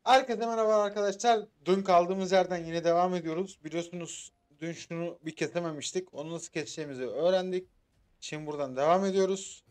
Herkese merhaba arkadaşlar. Dün kaldığımız yerden yine devam ediyoruz. Biliyorsunuz dün şunu bir kesememiştik. Onu nasıl keseceğimizi öğrendik. Şimdi buradan devam ediyoruz.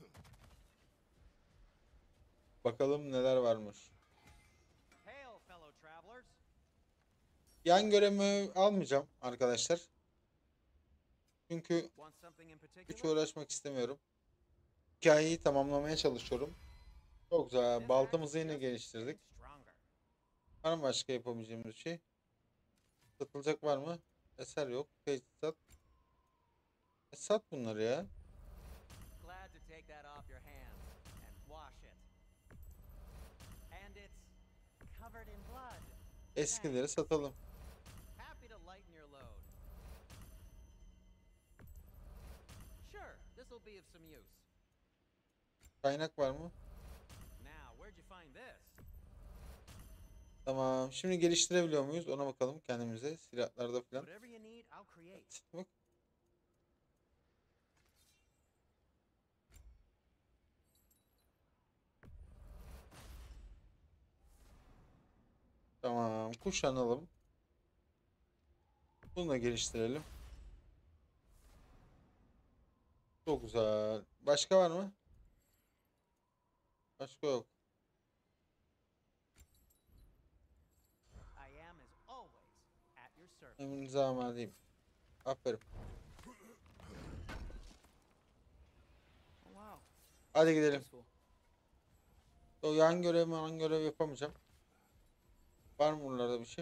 Bakalım neler varmış. Hail, fellow travelers. Yan görevimi almayacağım arkadaşlar. Çünkü Want something in hiç particular? uğraşmak istemiyorum. Hikayeyi tamamlamaya çalışıyorum. Çok güzel. This axe is Baltamızı yine just geliştirdik. getting stronger. Var mı başka yapabileceğimiz bir şey? Satılacak var mı? Eser yok. Teçhizat. Sat bunları ya. Glad to take that off your hands and wash it. And it's covered in blood. Eskileri satalım. Happy to lighten your load. Sure, this will be of some use. Kaynak var mı? Now, where'd you find this? Tamam. Şimdi geliştirebiliyor muyuz? Ona bakalım kendimize. Silahlarda falan. Whatever you need, I'll create. Bak. Tamam. Kuşanalım. Bunu da geliştirelim. Çok güzel. Başka var mı? Başka yok. I am as always at your service. Emrinize amadeyim. Aferin. Wow. Hadi gidelim. Useful. O yan görev yapamayacağım. Var mı buralarda bir şey?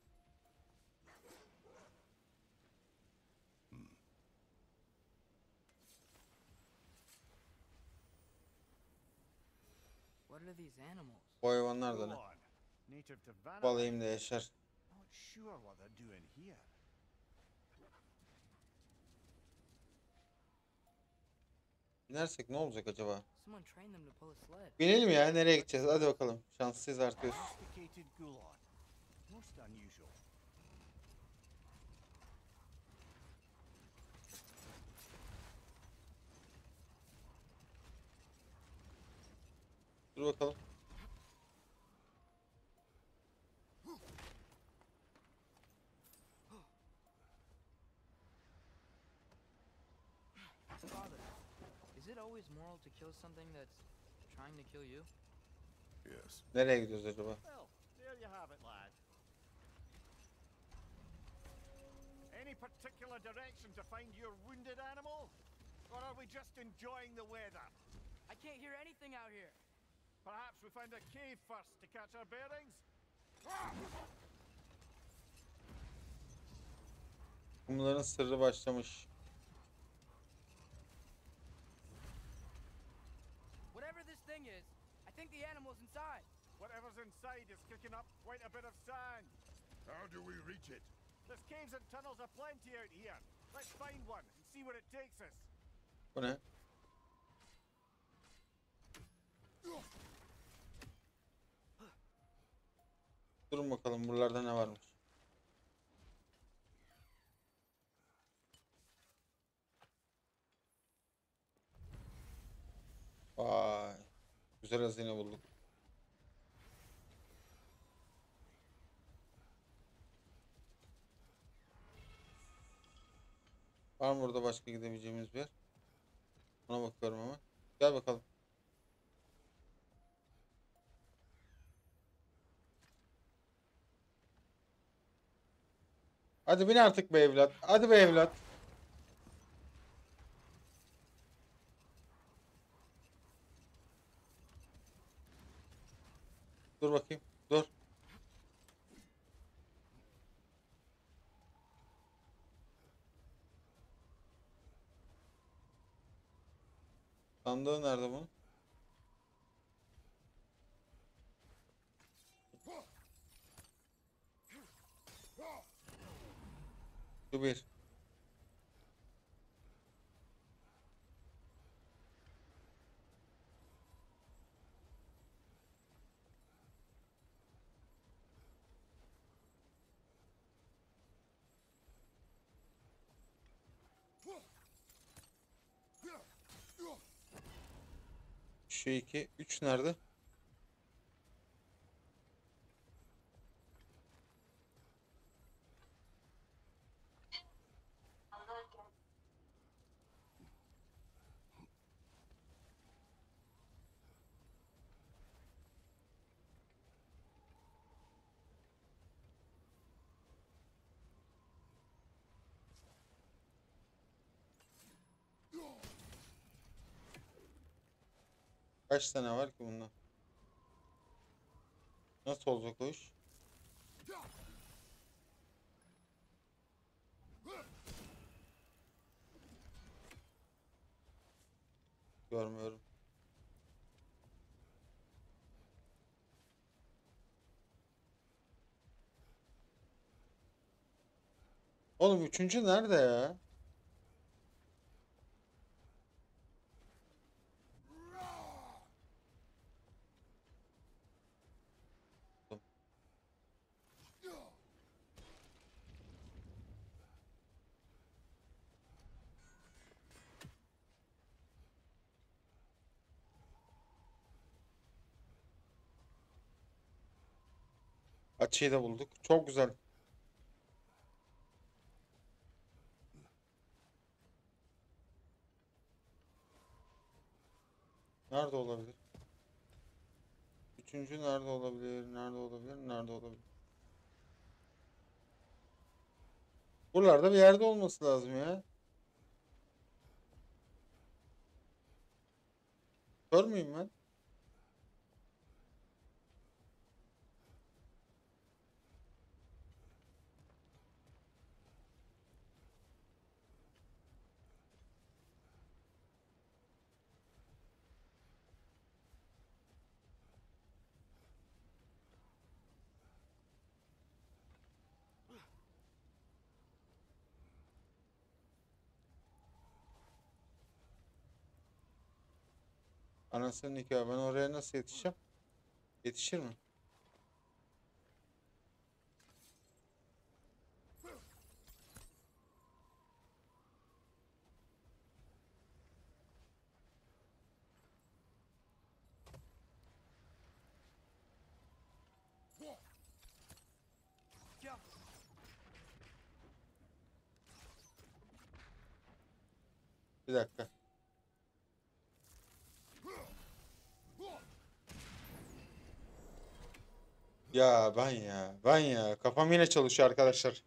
What are these animals? Bu hayvanlar da ne? Native to Vanilla. Balayım da yaşar. Not sure what they're doing here. Binersek ne olacak acaba? Someone trained them to pull a sled. Binelim ya. Nereye gideceğiz? Hadi bakalım. Şanssız artıyoruz. Domesticated Gulan. Most unusual. Dur bakalım. Father, is it always moral to kill something that's trying to kill you? Yes. Nereye gidiyoruz acaba? Well, there you have it, lad. Any particular direction to find your wounded animal? Or are we just enjoying the weather? I can't hear anything out here. Perhaps we find a cave first to catch our bearings? Bunların sırrı başlamış. Whatever this thing is, I think the animal's inside. Whatever's inside is kicking up quite a bit of sand. How do we reach it? There's caves and tunnels aplenty out here. Let's find one and see where it takes us. Bu ne? Durun bakalım buralarda ne varmış. Vay. Güzel hazine bulduk. Var mı burada başka gidebileceğimiz bir yer? Ona bakıyorum ama. Gel bakalım. Hadi bin artık be evlat. Hadi be evlat. Dur bakayım. Dur. Sandığı nerede bunun? Şu bir. Şu iki. Üç nerede? Kaç tane var ki bunda? Nasıl olacak o iş? Görmüyorum. Oğlum üçüncü nerede ya? Açıyı da bulduk. Çok güzel. Nerede olabilir? Üçüncü nerede olabilir? Nerede olabilir? Nerede olabilir? Buralarda bir yerde olması lazım ya. Kör müyüm ben? Anasının nikahı. Ben oraya nasıl yetişeceğim? Yetişir mi? Bir dakika. Ya ben ya. Ben ya. Kafam yine çalışıyor arkadaşlar.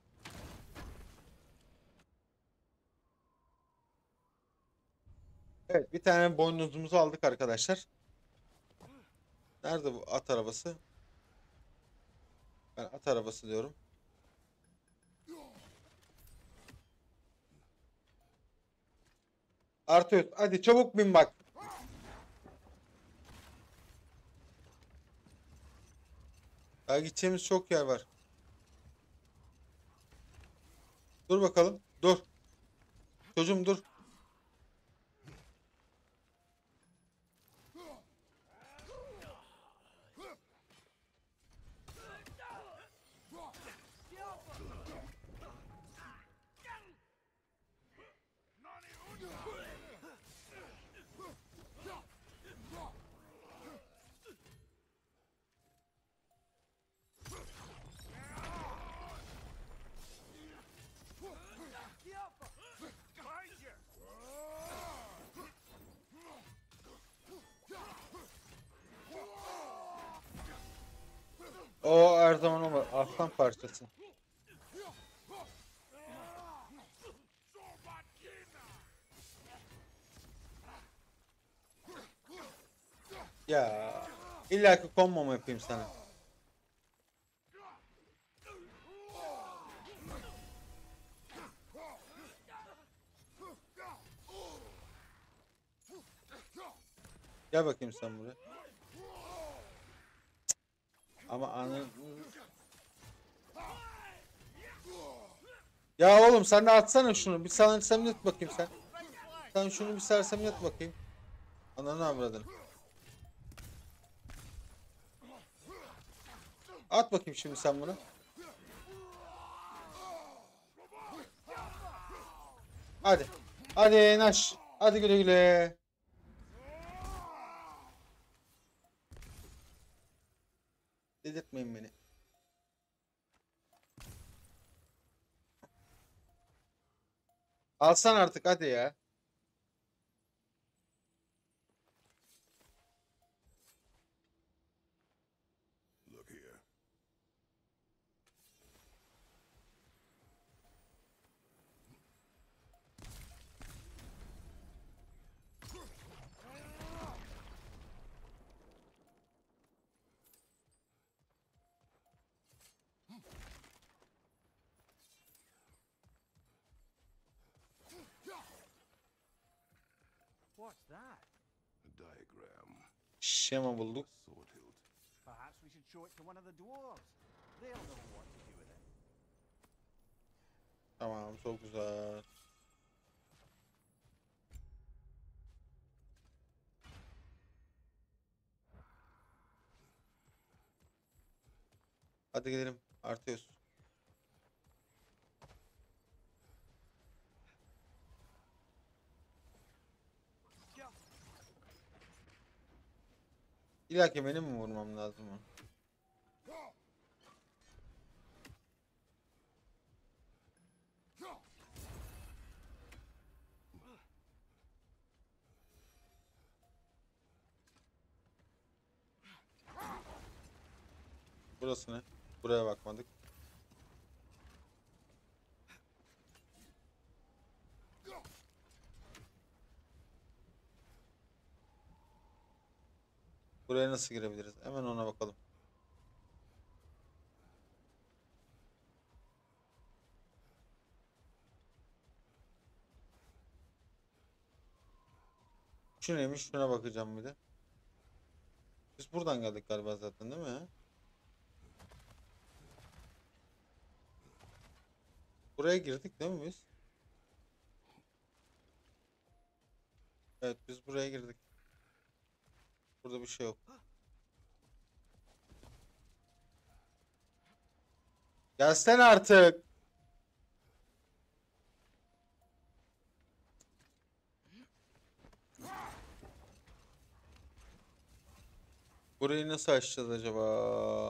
Evet, bir tane boynuzumuzu aldık arkadaşlar. Nerede bu at arabası? Ben at arabası diyorum. Artıyor. Hadi çabuk bin bak. Daha gideceğimiz çok yer var. Dur bakalım. Dur. Çocuğum dur. Behind you! O her zaman olmaz. Aslan parçası. Ya illa ki combo mu yapayım sana? Gel bakayım sen buraya. Ama anı... Ya oğlum sen de atsana şunu. Bir sersemlet bakayım sen. Sen şunu bir sersemlet bakayım. Ananı avradın. At bakayım şimdi sen bunu. Hadi. Hadi Naş. Hadi güle güle. Dedirtmeyin beni. Alsan artık hadi ya. Look here. What's that? A diagram. Şema bulduk. Sword hilt. Perhaps we should show it to one of the dwarves. They'll know what to do with it. Tamam, çok güzel. Hadi gidelim. Arteus. İlla ki benim mi vurmam lazım onu? Burası ne? Buraya bakmadık. Buraya nasıl girebiliriz? Hemen ona bakalım. Şu neymiş? Şuna bakacağım bir de. Biz buradan geldik galiba zaten, değil mi? Buraya girdik değil mi biz? Evet, biz buraya girdik. Burada bir şey yok. Gelsene artık. Burayı nasıl açacağız acaba?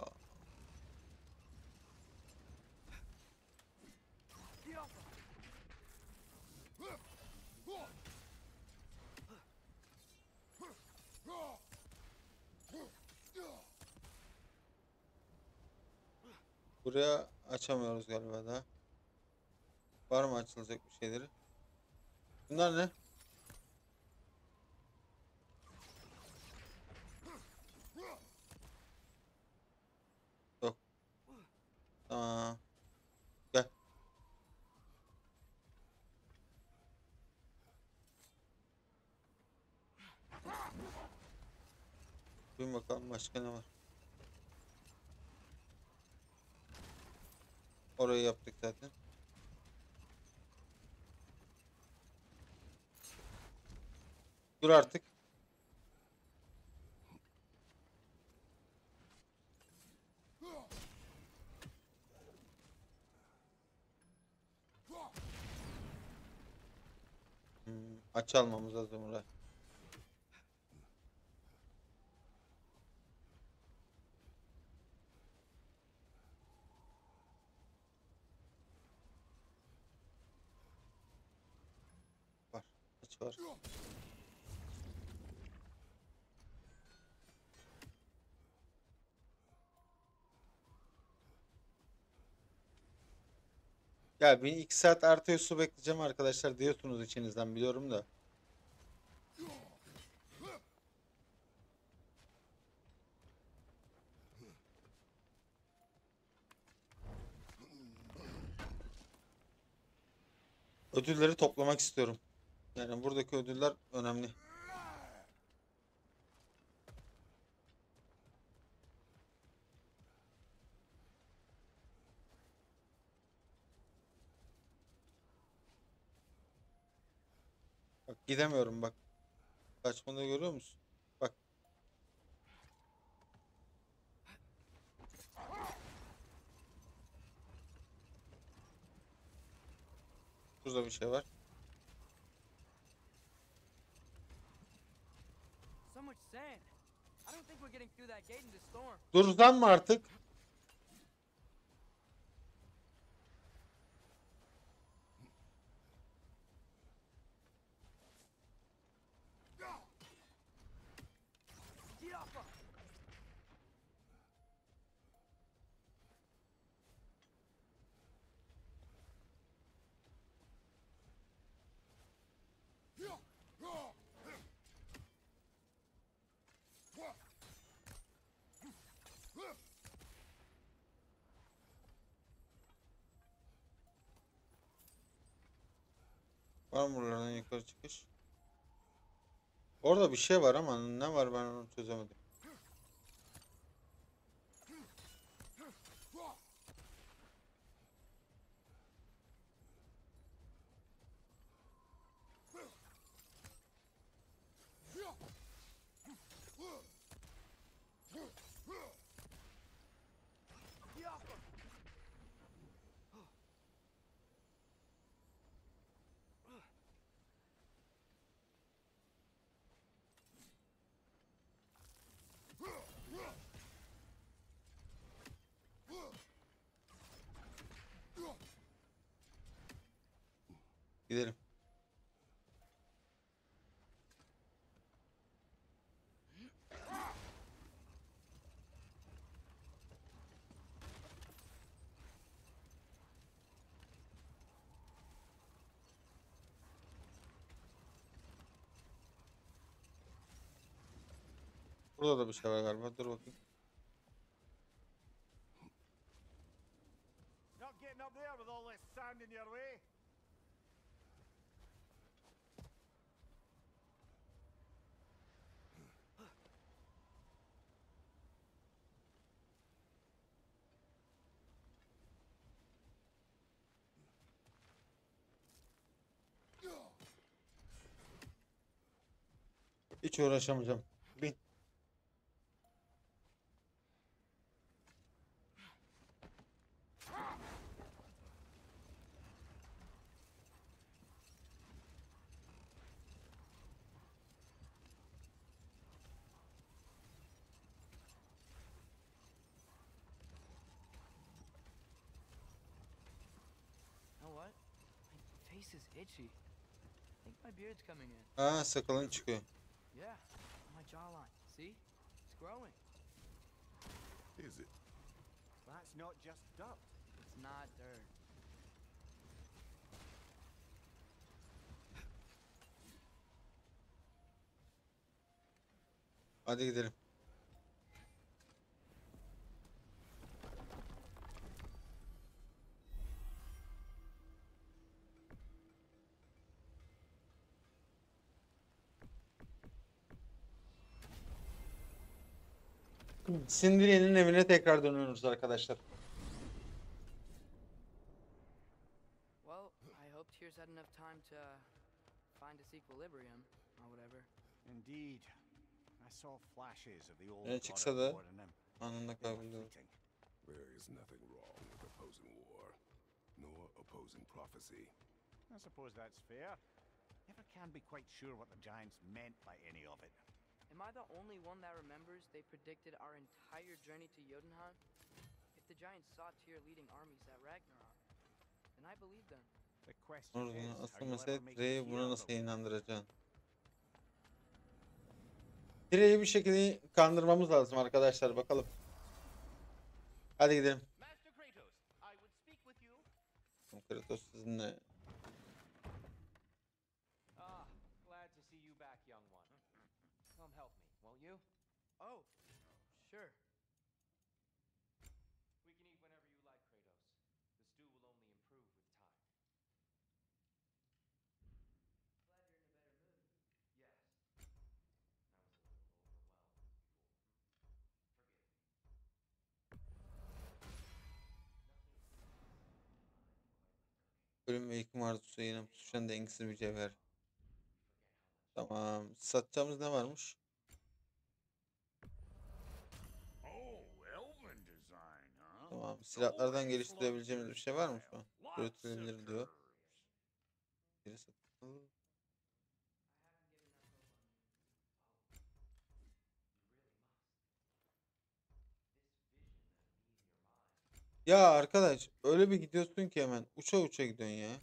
Buraya açamıyoruz galiba daha. Var mı açılacak bir şeyleri? Bunlar ne? Yok. Tamam. Gel. Bir bakalım başka ne var. Orayı yaptık zaten. Dur artık. Aç almamız lazım orayı. Var. Aç var. Ya bir 2 saat artı su bekleyeceğim arkadaşlar diyorsunuz içinizden, biliyorum da. Ödülleri toplamak istiyorum. Yani buradaki ödüller önemli. Bak gidemiyorum bak. Kaçmanı görüyor musun? Bak. Burada bir şey var. So much sand. I don't think we're getting through that gate in the storm. Durdan mı artık? Get off of! Var mı buralardan yukarı çıkış? Orada bir şey var ama ne var ben onu çözemedim. Gidelim. Burada da bir şey var galiba. Dur bakayım. Not getting up there with all this sand in your way. Hiç uğraşamayacağım. Bin. You know what? My face is itchy. I think my beard's coming in. Ha, sakalın çıkıyor. Yeah, on my jawline. See? It's growing. Is it? That's not just dirt. It's not dirt. Hadi gidelim. Sindriye'nin evine tekrar dönüyoruz arkadaşlar. Well, I hope Tyr's had enough time to find its equilibrium, or whatever. Indeed. I saw flashes of the old Ne god çıksa of da war in him. anında They were kayboluyor. fleeting. There is nothing wrong with opposing war, nor opposing prophecy. I suppose that's fair. Never can be quite sure what the giants meant by any of it. Am I the only one that remembers they predicted our entire journey to Jotunheim? If the giants saw Tyr leading armies at Ragnarok, then I believed them. The question is, Asıl how you'll mesele ever make Tire'yi Tyr buna nasıl believe. inandıracaksın? Tire'yi bir şekilde kandırmamız lazım arkadaşlar, bakalım. Hadi gidelim. Master Kratos, I would speak with you. Kratos sizinle. Ah, glad to see you back, young one. Come help me, won't you? Oh, sure. We can eat whenever you like, Kratos. The stew will only improve with time. Glad you're in a better mood. Yes. I was a little overwhelmed before. Forgive me. Ölüm ve yıkım arzusu, yine tutuşan dengesiz bir cevher. Tamam. Satacağımız ne varmış? Oh, elven design, huh? Tamam. Silahlardan geliştirebileceğimiz bir şey var mı şu an? Üretilebilir diyor. Biri satın. Ya arkadaş, öyle bir gidiyorsun ki hemen uça uça gidiyorsun ya.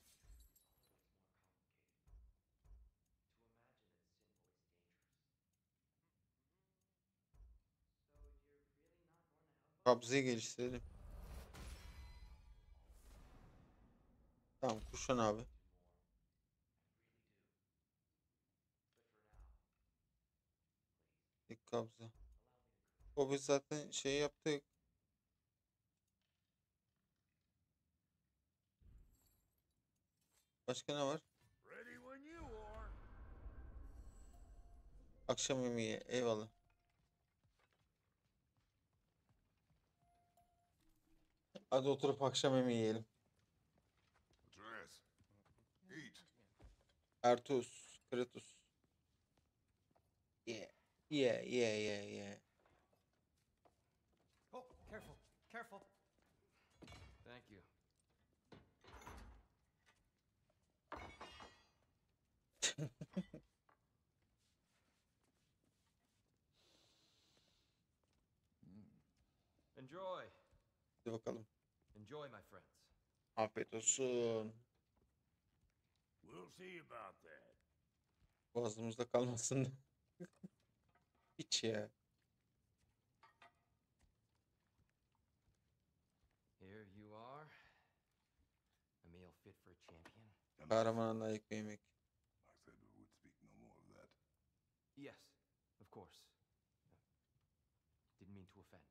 Kabzayı geliştirelim. Tamam, kuşan abi. İlk kabza. O biz zaten şey yaptık. Başka ne var? Ready when you are. Akşam yemeği eyvallah. Hadi oturup akşam yemeği yiyelim. Atreus, eat. Artus, Kratos. Yeah. Yeah, yeah, yeah, yeah. Oh, careful, careful. Thank you. Enjoy. Hadi bakalım. Enjoy, my friends. Afiyet olsun. We'll see about that. Boğazımızda kalmasın. Hiç ya. Here you are. A meal fit for a champion. Kahramana layık bir yemek. I said we would speak no more of that. Yes, of course. Didn't mean to offend.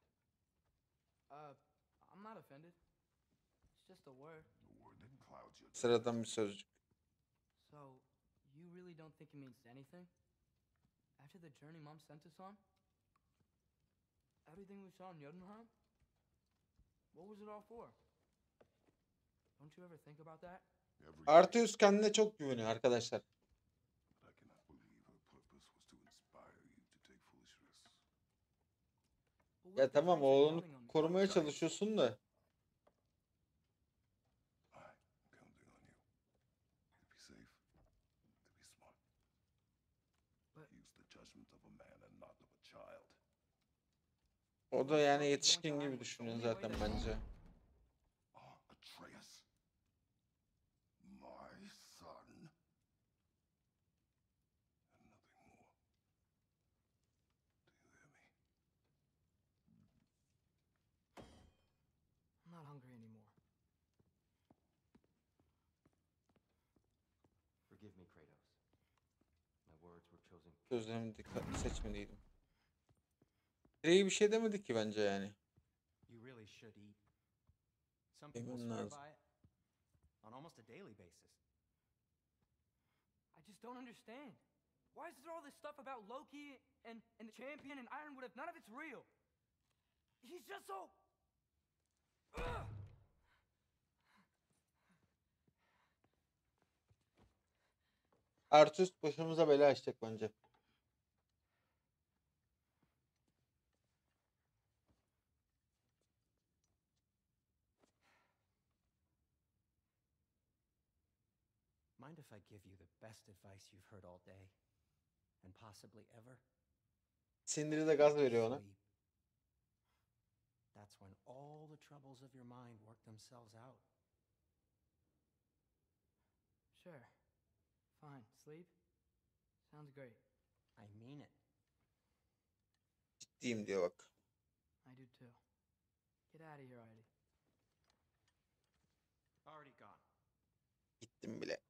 I'm not offended. It's just a word. The word that clouds your Sıradan bir sözcük. So, you really don't think it means anything? After the journey Mom sent us on? Everything we saw in Jotunheim? What was it all for? Don't you ever think about that? every Artus kendine çok güveniyor arkadaşlar. But I cannot believe her purpose was to inspire you to take foolish risks. But what Ya if the tamam Giants are oğlunu counting on me? korumaya çalışıyorsun da. I'm counting on you. To be safe, to be smart. But- Use the judgment of a man and not of a child. O da yani yetişkin gibi düşünüyor zaten bence. Ah, Atreus. My son. And nothing more. Do you hear me? I'm not hungry anymore. Forgive me, Kratos. My words were chosen. Sözlerimi dikkatli seçmeliydim. İyi bir şey demedi ki bence yani. You really should eat. Some Yemen people swear lazım. by it on almost a daily basis. I just don't understand. Why is there all this stuff about Loki and the champion and Ironwood if none of it's real? He's just so... Ugh! Artus başımıza bela açacak bence. Mind if I give you the best advice you've heard all day? And possibly ever? Sindiri de gaz veriyor ona. Sleep. That's when all the troubles of your mind work themselves out. Sure. Fine. Sleep? Sounds great. I mean it. Ciddiyim diyor bak. I do too. Get out of here, Heidi. Already gone. Gittim bile.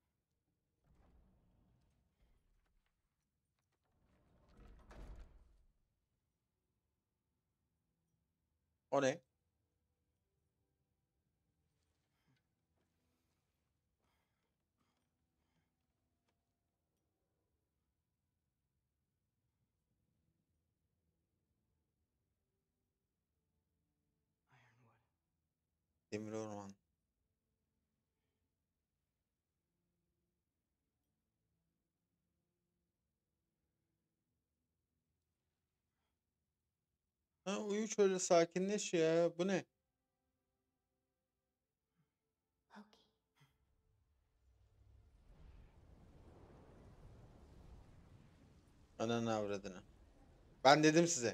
O ne? Ironwood. Demir orman. Ha uyu şöyle sakinleş ya. Bu ne? Loki. Ananı avradını. Ben dedim size.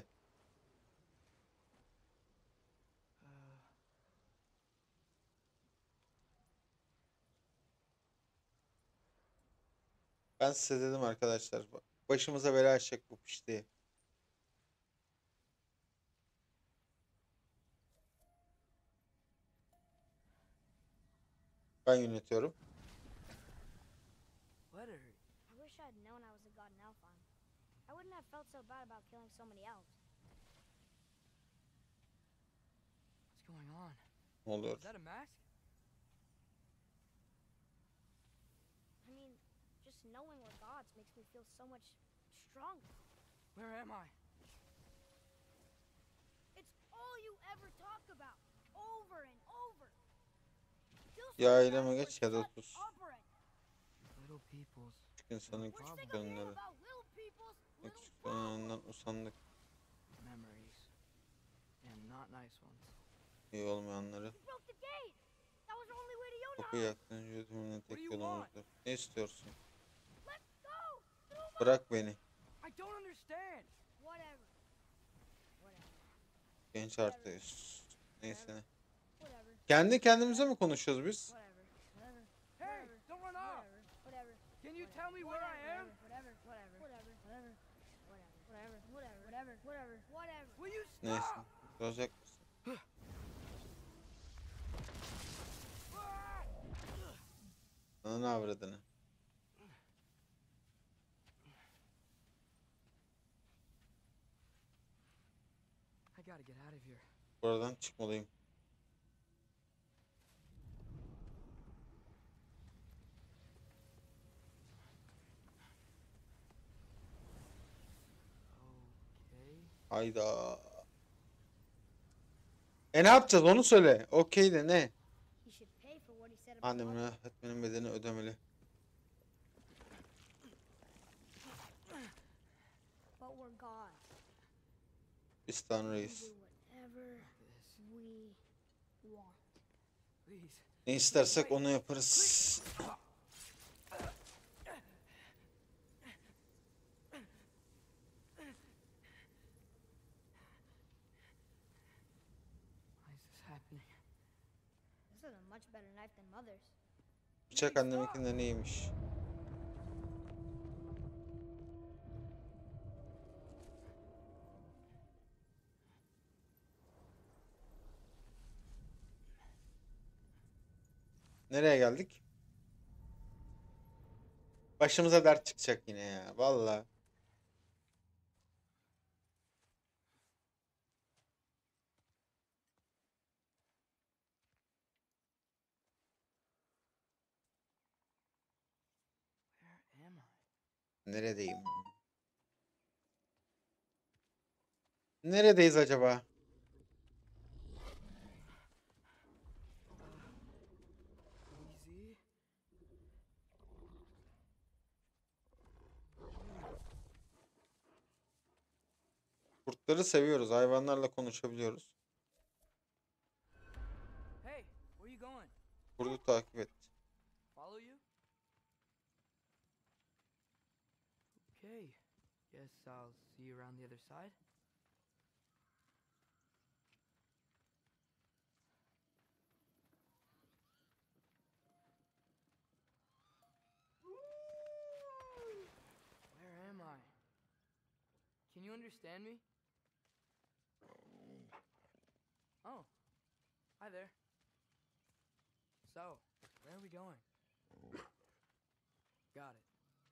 Ben size dedim arkadaşlar. Başımıza bela açacak bu pişti. Ben yönetiyorum. Let her. I wish I had known I was a god in Alfheim. I wouldn't have felt so bad about killing so many elves. What's going on? Ne oluyor? Is that a mask? I mean, just knowing we're gods makes me feel so much stronger. Where am I? It's all you ever talk about, over and over. Ya eyleme geç ya da sus. Little peoples. Küçük insanın What's küçük think of him gönülleri. about little people's little Küçük problems? gönüllerinden usandık. Memories. And not nice ones. İyi olmayanları. You broke the gate. That was the only way to Kapıyı Yonah. yaktın. Yönetiminin What do tek you yolumuzdur. Ne istiyorsun? Let's go. Through Bırak beni. I don't understand. Whatever. Whatever. Genç artık. Neyse ne. Whatever. Kendi kendimize mi konuşuyoruz biz? Whatever. Whatever. Hey, don't run off. Whatever. Can you tell me where I am? Whatever. Whatever. Whatever. Whatever. Whatever. Whatever. Whatever. Whatever. Whatever. Will you Neyse. stop? Soracak mısın? Sana ne avradını? I gotta get out of here. Buradan çıkmalıyım. Okay. Hayda. Ne yapacağız onu söyle. Okey de ne? He should pay for what he said about Annemin mother. öğretmenin bedelini ödemeli. But we're God. Biz We do Tanrıyız. whatever we want. Please. Ne istersek onu yaparız. Why is this happening? This is a much better knife than mother's. Bıçak anneminkinde neymiş? Nereye geldik? Başımıza dert çıkacak yine ya. Vallahi. Where am I? Neredeyim? Neredeyiz acaba? Easy. Kurtları seviyoruz. Hayvanlarla konuşabiliyoruz. Hey, where you going? Kurdu takip et. Follow you? Okay. Guess I'll see you around the other side. Where am I? Can you understand me? Oh, hi there. So, where are we going? Got it.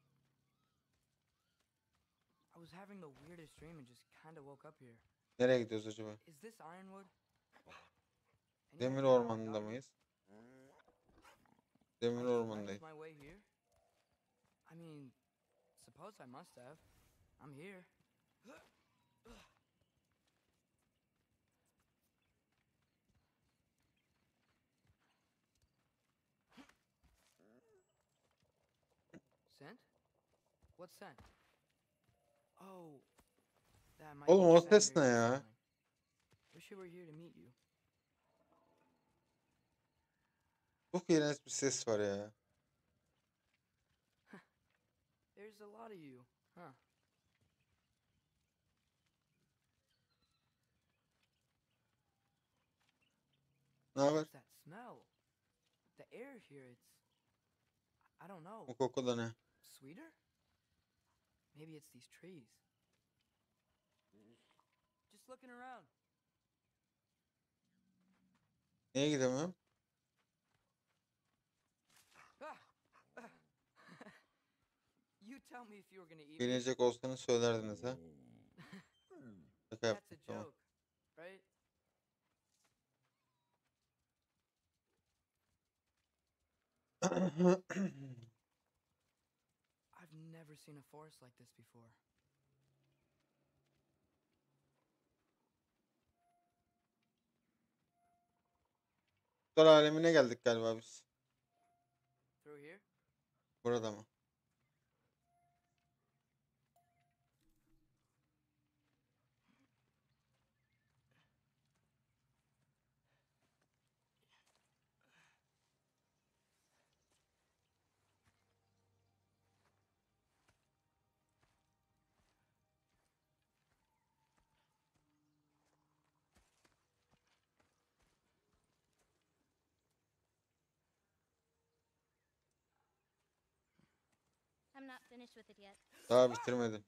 I was having the weirdest dream and just kind of woke up here. Nereye gidiyoruz acaba? Is this Ironwood? Any Demir idea how I ormanında got here? mıyız? I Demir just ormanındayız. left my way here? I mean, suppose I must have. I'm here. Scent? What scent? Oh, that might Oğlum be o ses ne Fenrir ya? smelling. Wish I were here to meet you. Çok iğrenç bir ses var ya. There's a lot of you, huh? Ne haber? What's that smell? The air here, I don't know. Bu koku da ne? Sweeter? Maybe it's these trees. Just looking around. Niye gidemiyorum? Ah! You tell me if you were gonna eat me. Gelecek olsanız söylerdiniz ha. Şaka That's a yaptım tamam. joke, right? I've never seen a forest like this before. Kurtlar alemine geldik galiba biz. Through here? Burada mı? I'm not finished with it yet. Daha bitirmedim.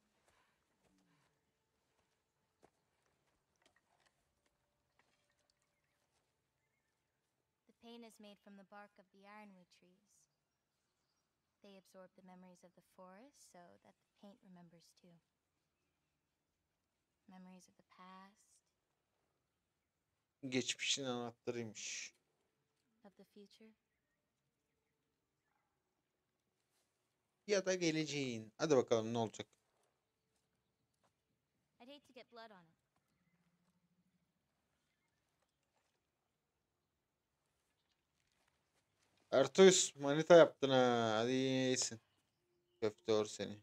The paint is made from the bark of the ironwood trees. They absorb the memories of the forest so that the paint remembers too. Memories of the past, Geçmişin anahtarıymış. of the future. Ya da geleceğin. Hadi bakalım ne olacak. I'd hate to get blood on it. Ertuğrul manita yaptın ha. Hadi iyisin. Köfte seni.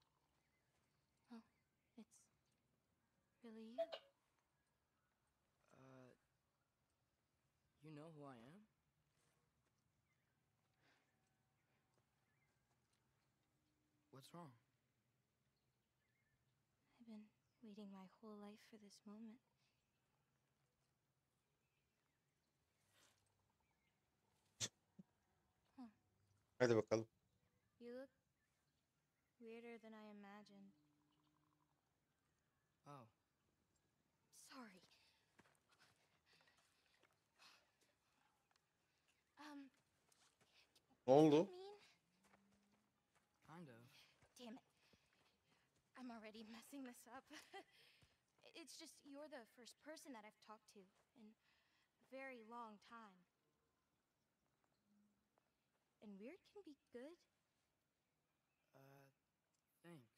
It's really you. You know who I am? What's wrong? I've been waiting my whole life for this moment. Hadi bakalım. You look weirder than I imagined. Oh, Sorry. Ne oldu? Mean? kind of. Damn it. I'm already messing this up. It's just you're the first person that I've talked to in a very long time. And weird can be good. Thanks.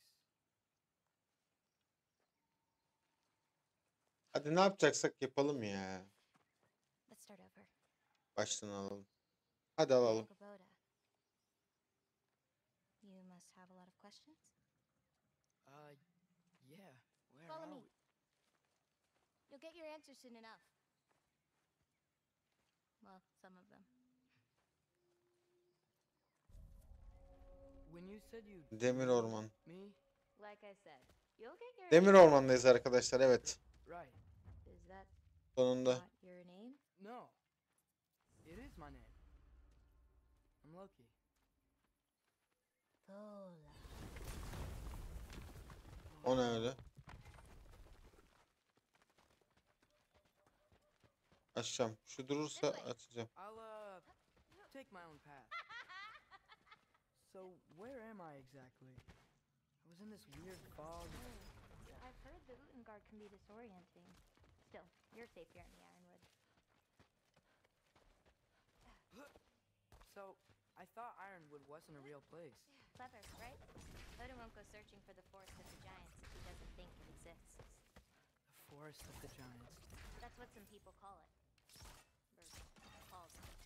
Hadi ne yapacaksak yapalım ya. Let's start over. Baştan alalım. Hadi alalım. Kubota. You must have a lot of questions. Yeah. Where Follow are me. we? You'll get your answers soon enough. Well, some of them. When you said you Demir Orman. me, Like I said, you'll get your Demir Orman'dayız arkadaşlar, evet. right? Is that Sonunda. not your name? No, it is my name. I'm Loki. Tola. O ne öyle? Açacağım. Şu durursa açacağım. I'll take my own path. So where am I exactly? I was in this weird fog. I've heard the Utengard can be disorienting. Still, you're safe here in the Ironwood. So I thought Ironwood wasn't a real place. Clever, right? Odin won't go searching for the Forest of the Giants if he doesn't think it exists. The Forest of the Giants. That's what some people call it. Or calls it.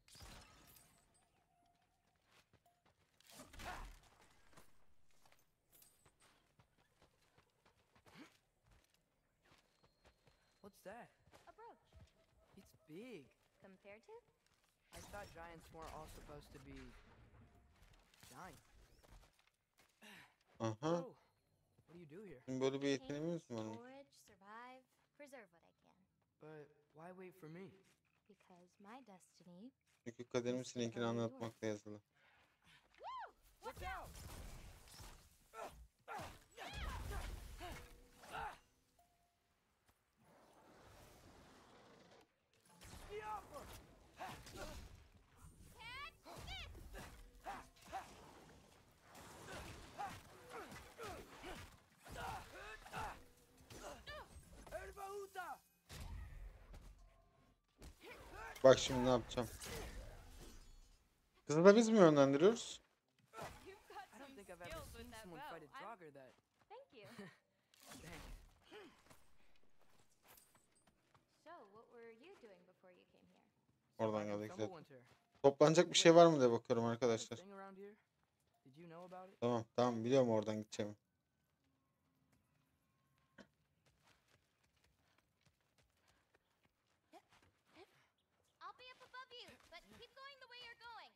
What's that? A brooch. It's big. Compared to? I thought giants weren't all supposed to be giant. Aha. Oh, what do you do here? Şimdi böyle bir Paint, yeteneğimiz mi var? forage, survive, preserve what I can. But why wait for me? Because my destiny. Çünkü kaderim seninkini anlatmakta yazılı. Look out! Bak şimdi ne yapacağım. Kızı da biz mi yönlendiriyoruz? I don't think I've ever seen someone fight a Draugr that. Thank you. Thanks. So, what were you doing before you came here? Oradan surviving geldik zaten. Fimbulwinter. Toplanacak bir şey var mı diye bakıyorum Is that a arkadaşlar. thing around here? Did you know about it? Tamam biliyorum oradan gideceğimi. I'll be up above you, but keep going the way you're going.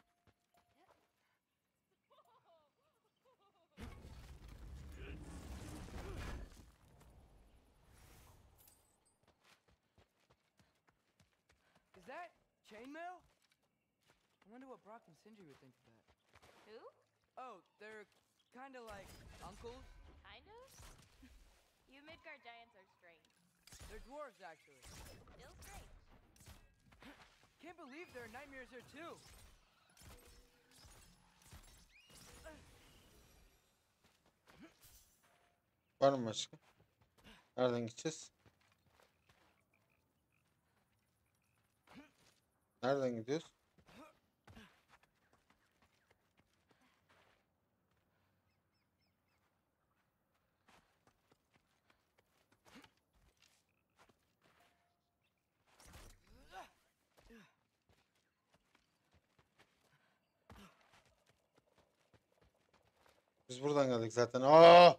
Is that chainmail? I wonder what Brock and Sindri would think of that. Who? Oh, they're kind of like uncles. Kind of? You Midgard giants are strange. They're dwarves, actually. Still strange. Can't believe there are nightmares here too. Var mı başka? Nereden gideceğiz? Nereden gidiyoruz? Biz buradan geldik zaten. Aa!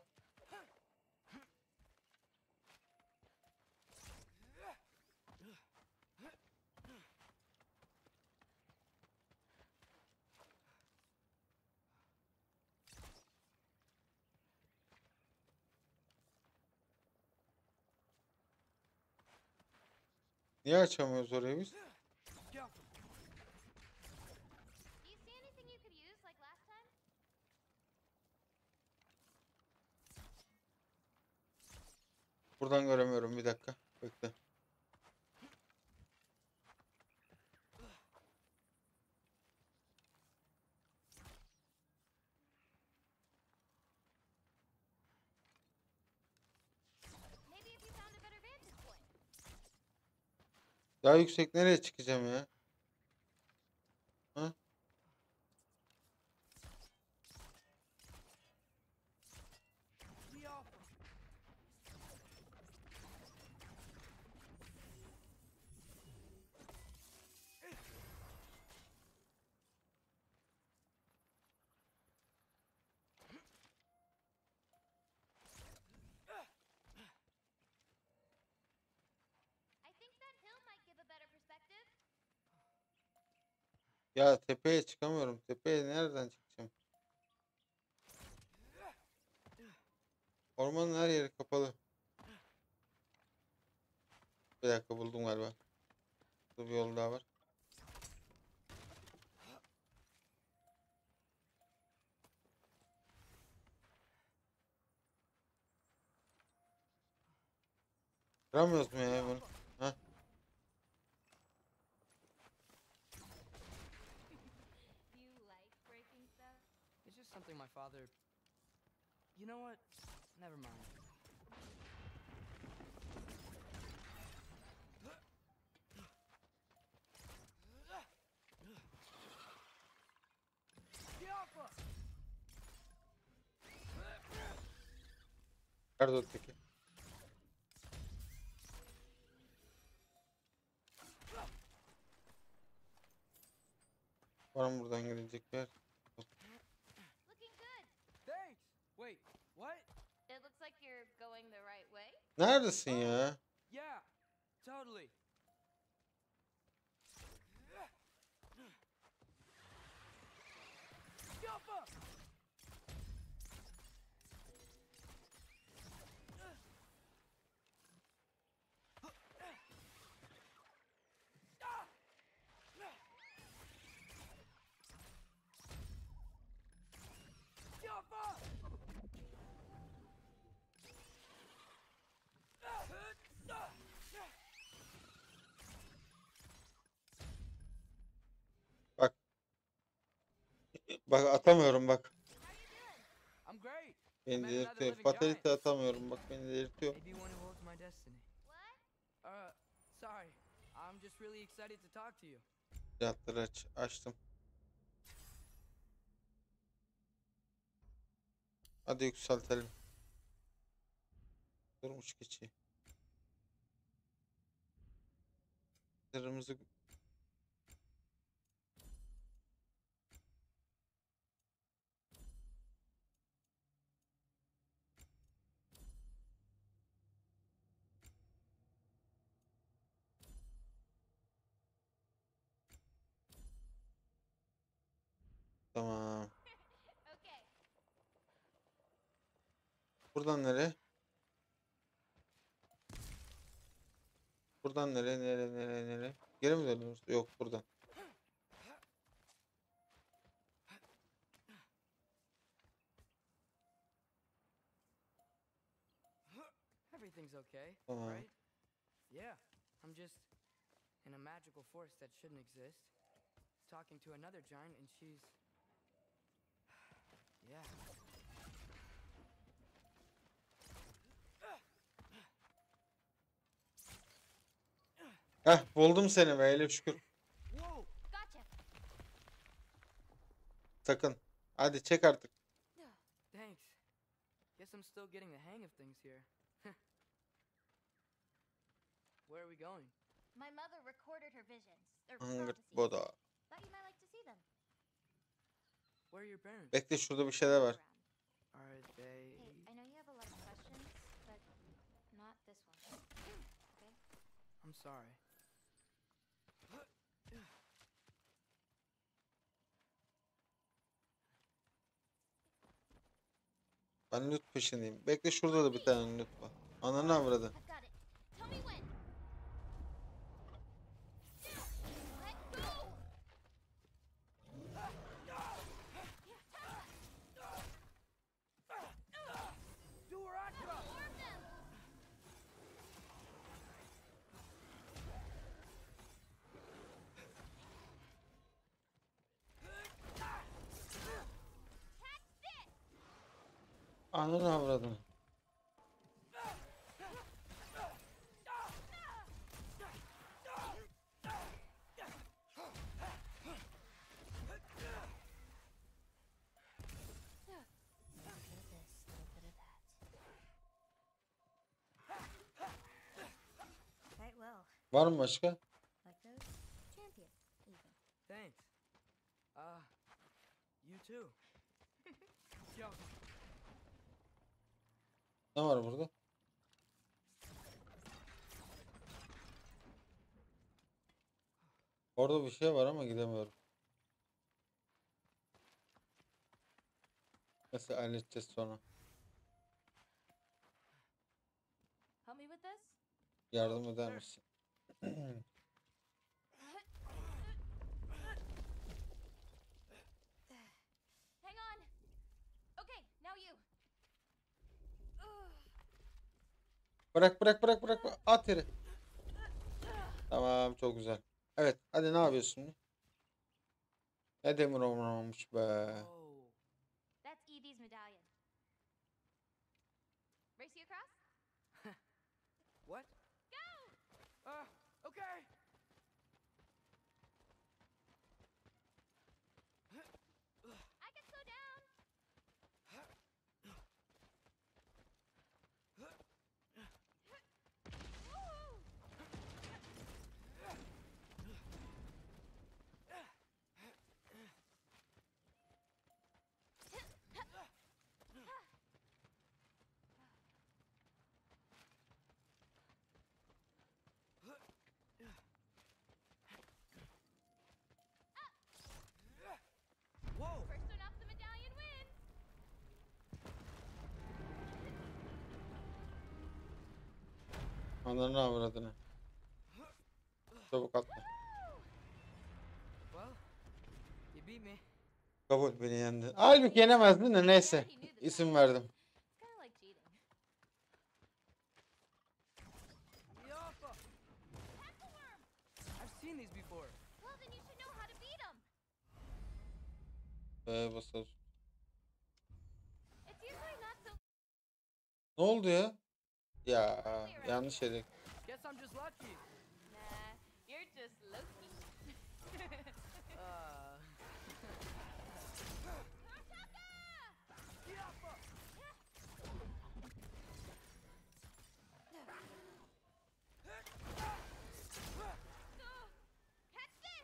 Niye açamıyoruz orayı biz? Yeah. Do you see anything you could use like last time? Buradan göremiyorum, bir dakika. Bekle. Maybe if you found a better vantage point. Daha yüksek nereye çıkacağım ya? Ha? Be off. I think that hill might give a better perspective. Ya tepeye çıkamıyorum. Tepeye nereden çıkacağım? Ormanın her yeri kapalı. Bir dakika, buldum galiba. Burada bir yol daha var. Kıramıyoruz mu ya bunu? Ha? You like breaking stuff? It's just something my father. You know what? Never mind. Get off us! Nerede öteki? Var mı buradan gidecek bir yer? Looking good. Thanks. Wait, what? It looks like you're going the right way. Neredesin ya? Yeah, totally. Jumper! Jumper! Bak. Bak atamıyorum bak. I'm great. Beni Met another delirtiyor. living Fatality giant. atamıyorum bak, beni delirtiyor. Maybe one who holds my destiny. What? Sorry. I'm just really excited to talk to you. Fiyatları açtım. Hadi yükseltelim. Durmuş keçi. Kırmızı Tamam. Okay. Buradan nereye? Buradan nereye? Geri mi dönüyoruz? Yok, buradan. Everything's okay, Tamam. right? Yeah, I'm just in a magical force that shouldn't exist. Talking to another giant, and she's. Yeah. Heh, buldum seni be, hele şükür. Whoa! Gotcha. Sakın. Hadi çek artık. Thanks. Guess I'm still getting the hang of things here. Where are we going? My mother recorded her visions. Or Angırt prophecies. Boda. Thought you might like to see them. Where are your parents? Bekle, şurada bir şeyler var. Around. Are they? Hey, I know you have a lot of questions, but not this one. Okay? I'm sorry. Ben loot peşindeyim. Bekle, şurada da bir tane loot var. Ananı avradı. I've got it. Tell me when. Let go! Absorb them! Catch this! Ananı avradı. Little bit of this, little bit of that. Quite well. Var mı başka? Like those? Champion, even. Thanks. You too. Yo, Ne var burada? Orada bir şey var ama gidemiyorum. Nasıl halledeceğiz sonra? Help me with this? Yardım eder misin? Hang on. Okay, now you. Ugh. Bırak. At yere. Tamam, çok güzel. Evet, hadi ne yapıyorsun şimdi? Ne demir olmamış be. whoa. That's Evie's medallion. Race you across? What? Go! Okay. I can slow down. Woo! Whoa. First one off the medallion wins. Ananı avradını. Çabuk atma. Well, you beat me. Kabul, beni yendi. Halbuki yenemezdin de neyse. İsim verdim. It's kind of like cheating. Yappa. Pestilworm! I've seen these before. Well, then you should know how to beat them. Basar. It's usually not so. Ne oldu ya? Ya yanlış yedik. Guess I'm just lucky. Nah, you're just Loki. Uh. Yappa. Catch this!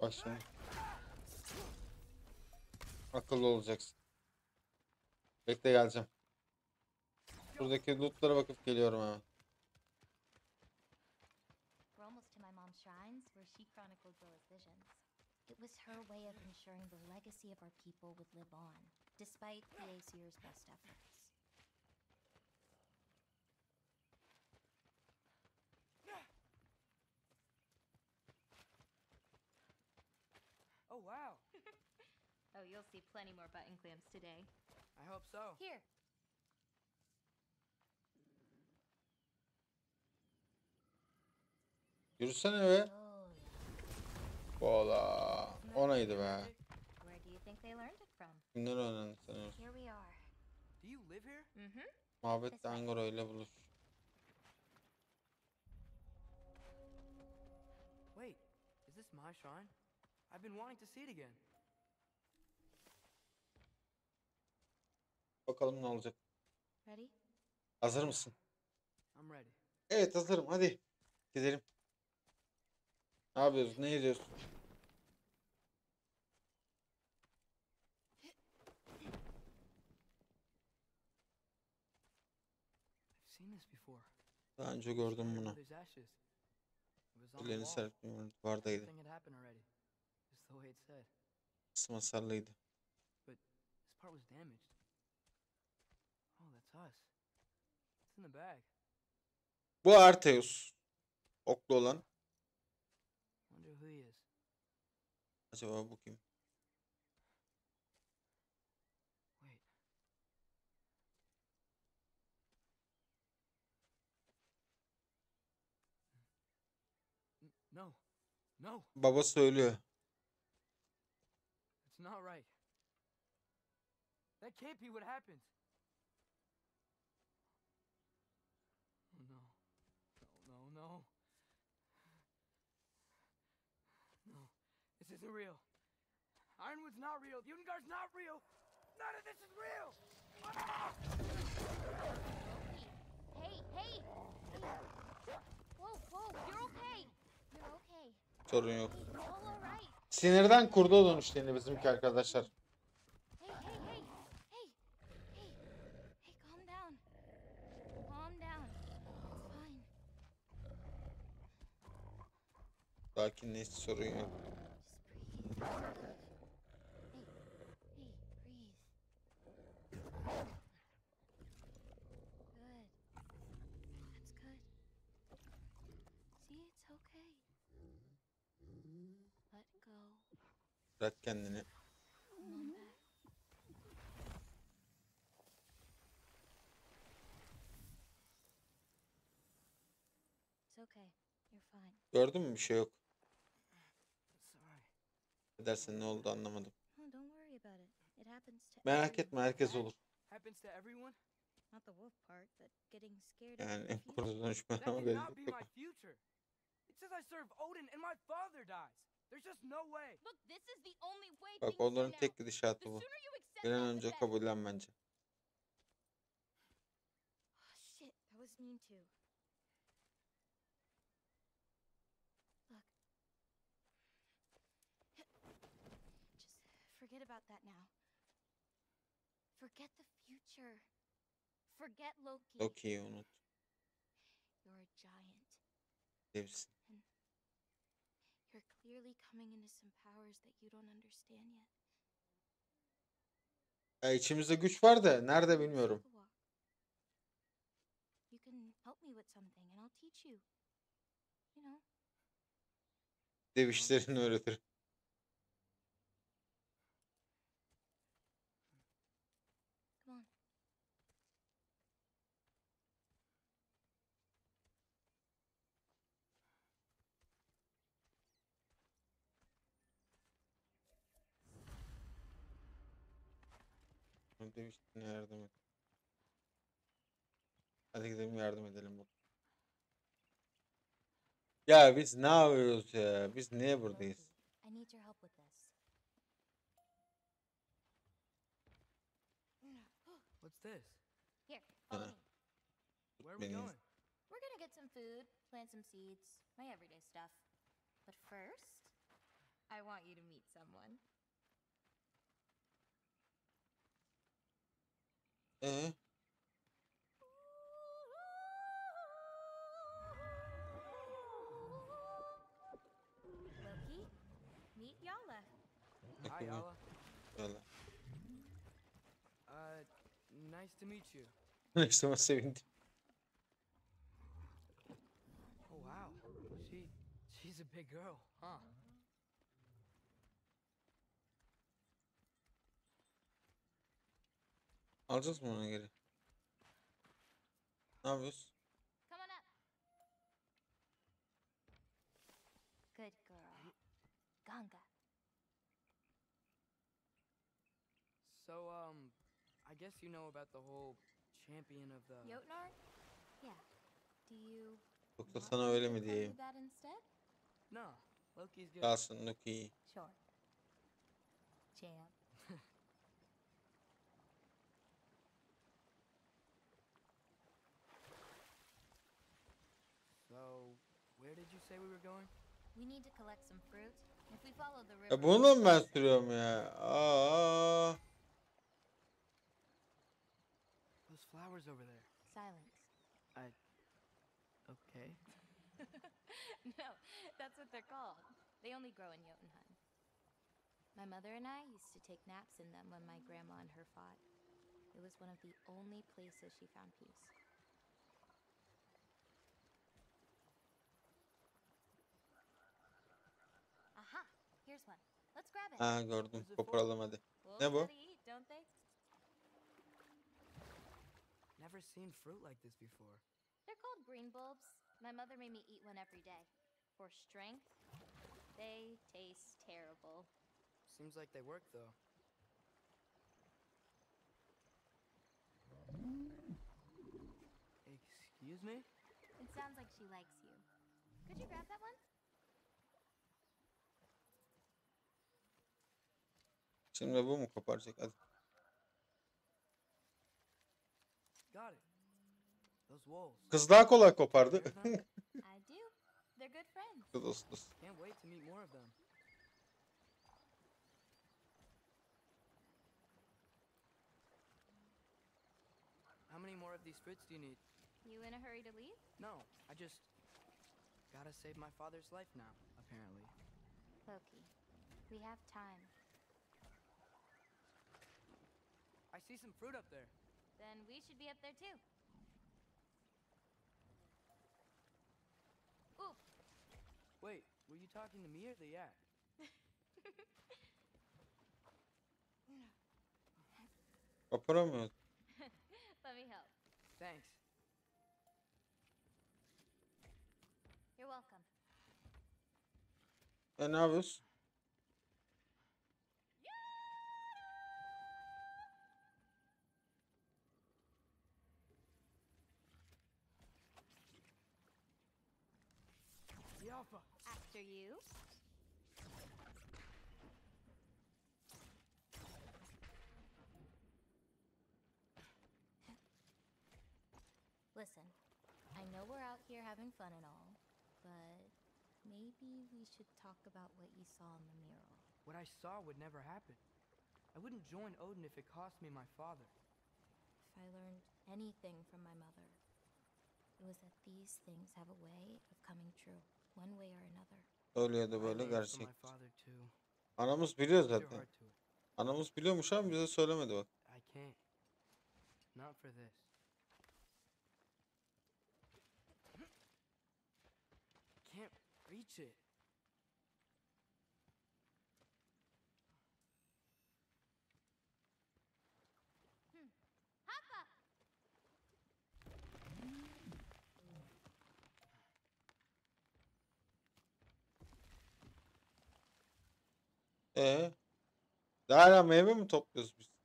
Bak şimdi. Akıllı olacaksın. Bekle geleceğim. Buradaki lootlara bakıp geliyorum hemen. We're almost to my mom's shrines where she chronicled Zilla's visions. It was her way of ensuring the legacy of our people would live on, despite the Aesir's best efforts. Oh, wow. Oh, you'll see plenty more button clamps today. I hope so. Here. Yürüsene be. Oh, Vola. O neydi be? where do you think they learned it from? Kimden öğrendin sen onu? Here we are. Do you live here? Mm-hmm. Mabette Angora ile buluş. Wait, is this my shrine? I've been wanting to see it again. Bakalım ne olacak. Ready? Hazır mısın? I'm ready. Evet hazırım. Hadi. Gidelim. Ne yapıyoruz? Ne ediyoruz? I've seen this before. Daha önce gördüm My bunu. mother's ashes. It was on the Ellerini wall. serptim. Duvardaydı. Something had happened already. Just the way it said. Masallıydı. This part was damaged. Oh, that's us. It's in the bag. Bu Arteus. Oklu olan. Wonder who he is. Acaba bu kim? Wait. No. No. Baba söylüyor. It's not right. That can't be what happened. Oh, no. No, no, no. No. This isn't real. Ironwood's not real. Yungar's not real. None of this is real. Hey, hey! Whoa, whoa, you're okay! You're okay. Sorun yok. Hey, all alright. Sinirden kurda dönüştü yine bizimki arkadaşlar. Hey, hey, hey! Hey! Hey! Hey, calm down. Calm down. It's fine. Sakinleş, sorun yok. Just breathe. Hey, hey, breathe. Good. That's good. See, it's okay. Let go. Bırak kendini. Come on back. It's okay. You're fine. Gördün mü? Bir şey yok. Sorry. Ne dersin, ne oldu anlamadım. Oh, don't worry about it. It happens to Merak etme, everyone. herkes olur. Happens to everyone? Not the wolf part, but getting scared of Yani your future. kurda dönüşme That ama cannot be gerek yok. my future. It says I serve Odin and my father dies. There's just no way. Look, this is the only way Bak things turn onların out. tek The gidişatı bu. sooner you accept Bir an that, the önce better. kabullen bence. Oh, shit, that was mean too. Look. Just forget about that now. Forget the future. Forget Loki. Loki'yi unut. You're a giant. Devsin. You're clearly coming into some powers that you don't understand yet. Ya içimizde güç var da nerede bilmiyorum. Take a walk. You can help me with something and I'll teach you. You know, Dev işlerini öğretir. come on. Dev işlerine yardım et. Hadi gidelim yardım edelim bak. Ya biz ne yapıyoruz ya? Biz niye buradayız? Loki, I need your help with this. What's this? Here, follow Uh. me. Where are we Beni going? We're gonna get some food, plant some seeds, my everyday stuff. But first, I want want you to meet someone. Ee, Loki, meet Yala. Hi, bakayım Yala. böyle. Nice to meet you. İşte o sevindim. Oh, wow. She's a big girl, huh? Alacağız mı onu geri? Ne yapıyoruz? Come on up. Good girl. Ganga. So, I guess you know about the whole champion of the... Jotnar? Yeah. Do you Yoksa want sana me öyle to mi call you diyeyim? that instead? No, Loki's good. Kalsın Loki. Sure. Champ. So, where did you say we were going? We need to collect some fruit. If we follow the river... Ya bunu da mı ben sürüyorum ya? Aa. Those flowers over there. Silence. Okay. No, that's what they're called. They only grow in Jotunheim. My mother and I used to take naps in them when my grandma and her fought. It was one of the only places she found peace. Aha, here's one. Let's grab it. Ha gördüm. Koparalım hadi. Wolves Ne bu? gotta eat, don't they? Never seen fruit like this before. They're called green bulbs. My mother made me eat one every day. For strength, they taste terrible. Seems like they work, though. Excuse me? It sounds like she likes you. Could you grab that one? Şimdi bu mu koparacak? Hadi. Got it. Those wolves. Kız daha kolay kopardı. Hear them? I do. They're good friends. Dostuz. Can't wait to meet more of them. How many more of these fruits do you need? You in a hurry to leave? No, I just gotta save my father's life now, apparently. Loki, we have time. I see some fruit up there. Then we should be up there too. Ooh, Wait, were you talking to me or the yak? Koparamıyoruz. let me help. Thanks. You're welcome. Ne yapıyoruz? Yalfa! After you. Listen, I know we're out here having fun and all, but maybe we should talk about what you saw in the mural. What I saw would never happen. I wouldn't join Odin if it cost me my father. If I learned anything from my mother, it was that these things have a way of coming true, one way or another. Öyle ya da I böyle learned from gerçek. my father too. Anamız biliyor Put your zaten. heart to it. Anamız biliyormuş ama bize söylemedi bak. I can't. Not for this. Can't reach it. Hoppa! Daha hala meyve mi topluyoruz biz?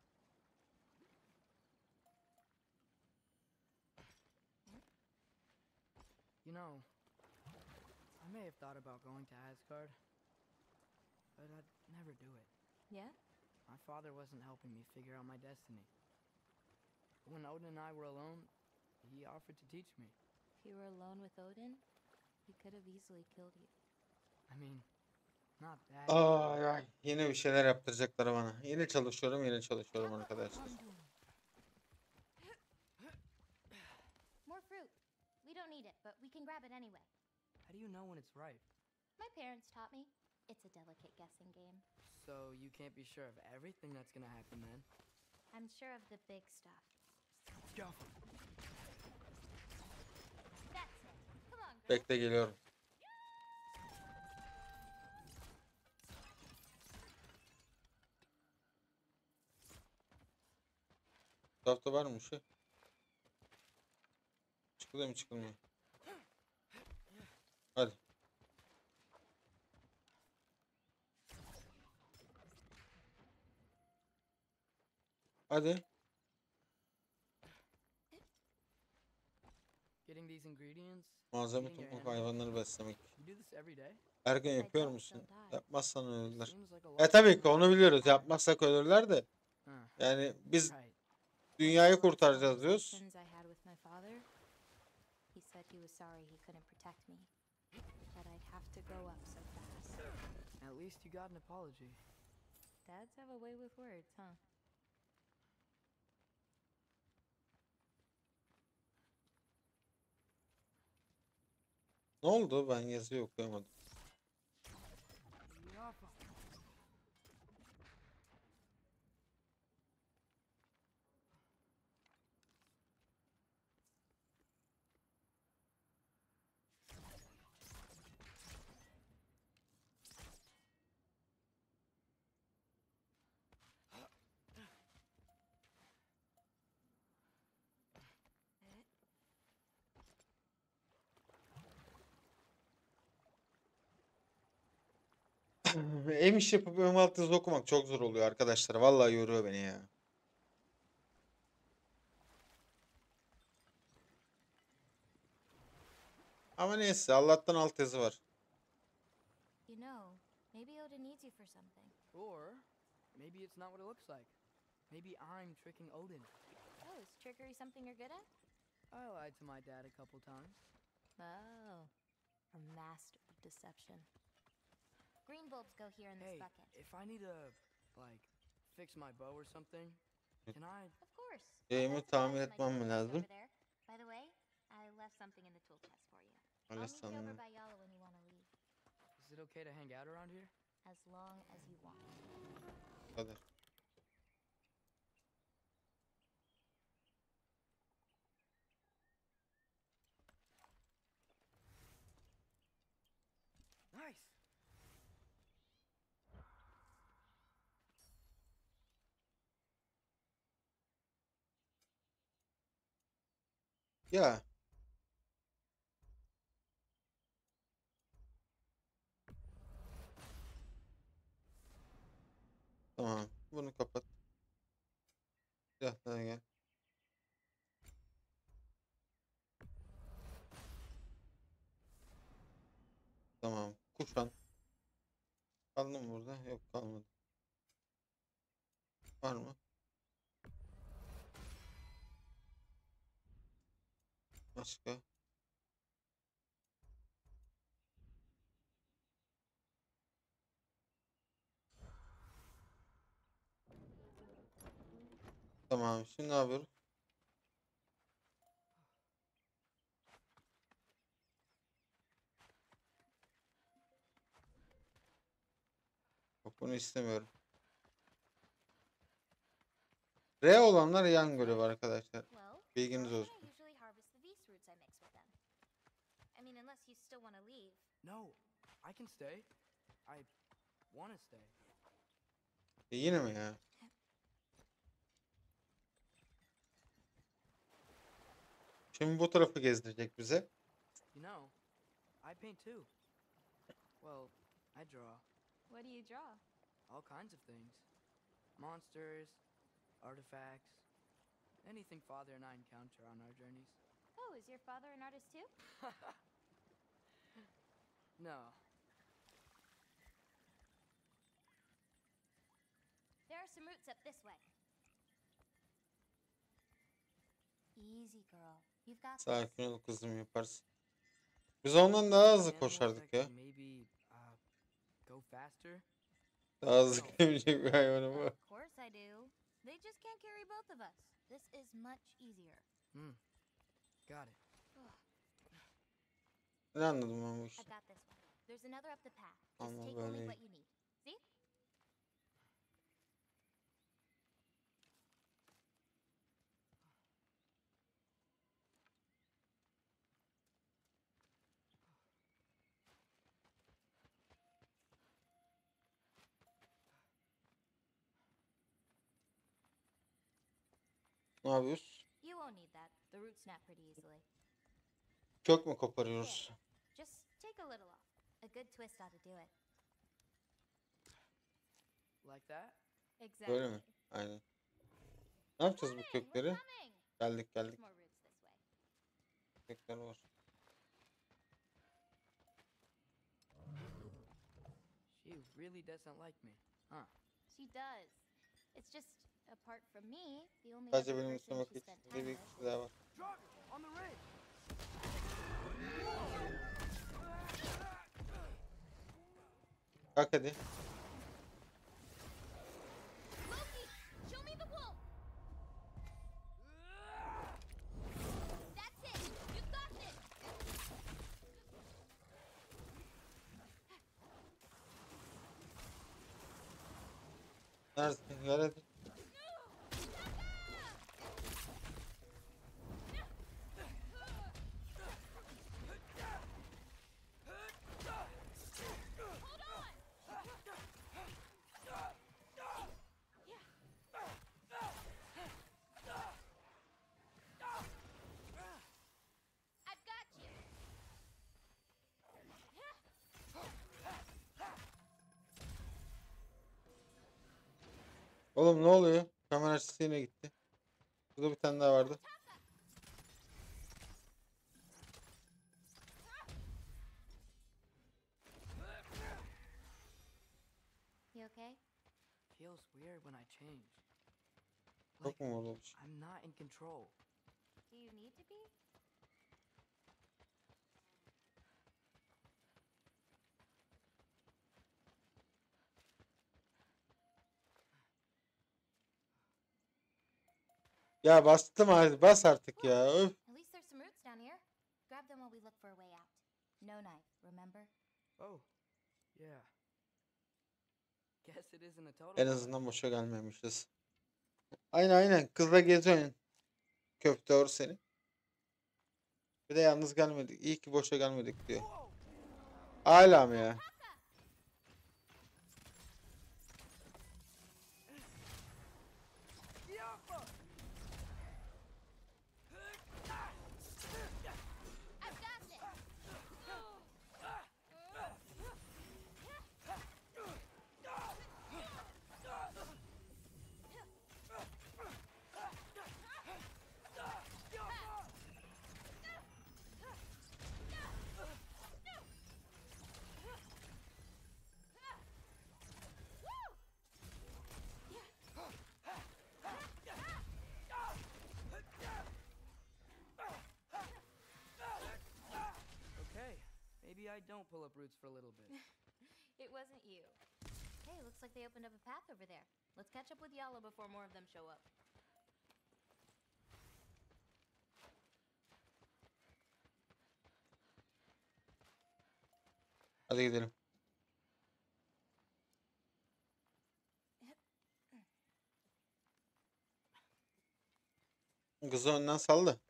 You know, I may have thought about going to Asgard, but I'd never do it. Yeah? My father wasn't helping me figure out my destiny. But when Odin and I were alone, he offered to teach me. If you were alone with Odin, he could have easily killed you. I mean, Not that. Ay ay. Yine bir şeyler yaptıracaklar bana. Yine çalışıyorum arkadaşlar. More fruit. We don't need it, but we can grab it anyway. How do you know when it's ripe? My parents taught me. It's a delicate guessing game. So you can't be sure of everything that's gonna happen then. I'm sure of the big stuff. Go. That's it. Come on, girl. Bekle geliyorum. Bu tarafta var mı bir şey? Çıkılıyor mu çıkılmıyor? Hadi. Hadi. Getting these ingredients. Malzeme feeding your tutmak, animals. hayvanları beslemek. You do this every day? Her gün If I yapıyor don't, musun? they'll die. Yapmazsan ölürler. Seems like a lot. Tabii ki onu biliyoruz. Yapmazsak ölürler de. Huh, Yani biz right. dünyayı kurtaracağız diyoruz. Discussions I had with my father. He said he was sorry he couldn't protect me. That I'd have to grow up so fast. At least you got an apology. Dads have a way with words, huh? Ne oldu? Ben yazıyı okuyamadım. Yappa. Hem iş yapıp hem alt yazı okumak çok zor oluyor arkadaşlar. Vallahi yoruyor beni ya. Ama neyse Allah'tan alt yazı var. You know, maybe Oda needs you for something. Or maybe it's not what it looks like. Maybe I'm tricking Odin. Oh, is trickery something you're good at? I lied to my dad a couple times. Oh, a master of deception. Green bulbs go here in this Hey, bucket. if I need to, like, fix my bow or something, can I? Of course. Yayımı I'll tamir have some etmem mi tools lazım? over there. By the way, I left something in the tool chest for you. Öyle I'll meet you over sanırım. by Yala when you want to leave, Is it okay to hang out around here? as long as you want. Hadi. Nice. Ya. Tamam. Bunu kapat. Silahlara gel. Tamam. Kuşan. Kaldı mı burada? Yok kalmadı. Var mı? Başka? Tamam. Şimdi ne yapıyoruz? Yok bunu istemiyorum. R olanlar yan görev arkadaşlar. Well, Bilginiz where can olsun. I usually harvest the beast roots I mix with them? I mean, unless you still want to leave. No, I can stay. I want to stay. Yine mi ya? Şimdi bu tarafı gezdirecek bize. You know, I paint too. Well, I draw What do you draw? all kinds of things. Monsters, artifacts, anything Father and I encounter on our journeys. Oh, is your father an artist too? No, There are some roots up this way. Easy, girl. You've got this. Sakin ol kızım yaparsın. Biz ondan daha hızlı animals koşardık that ya. can maybe go go faster? Daha hızlı gidebilecek bir hayvanı bu. Of course I do. They just can't carry both of us. This is much easier. Hmm. Got it. Ne anladım ben bu I işi? got this one. There's another up the path. Just Ama take böyle only değil. what you need. See? Ne yapıyoruz? You won't need that. The roots snap pretty easily. Kök mü koparıyoruz? Just take a little off. A good twist ought to do it. Like that? Exactly. Böyle mi? Aynen. Ne yapacağız bu Coming, we're kökleri? coming. Geldik There's geldik. more roots this way. Kökler var. She really doesn't like me, huh? She does. It's just, apart from me, the only Sadece other benim person üstüme she spent geçtiğinde time bir with. kişi daha var. Dragon, on the ridge! Kalk hadi. Loki, show me the wolf. That's it. You got this. Neredesin? Gel hadi. I've got you. Oğlum ne oluyor? Kamera açısı yine gitti. Burada bir tane daha vardı. You okay? Feels weird when I change. Yok mu orada bir şey? I'm not in control. Do you need to be? Ya bastım artık. Bas artık ya. Öf. At least there's some roots down here. Grab them while we look for a way out. No knife, remember? Oh, yeah. Guess it isn't a total. En bummer. azından boşa gelmemişiz. Aynen. Kızla geziyorsun. Köfte or seni. Bir de yalnız gelmedik. İyi ki boşa gelmedik diyor. Hala mı ya? I've got this. Okay, maybe I don't pull up roots for a little bit. It wasn't you. Hey, looks like they opened up a path over there. Let's catch up with Yala before more of them show up. Hadi gidelim. Kızı önden saldı.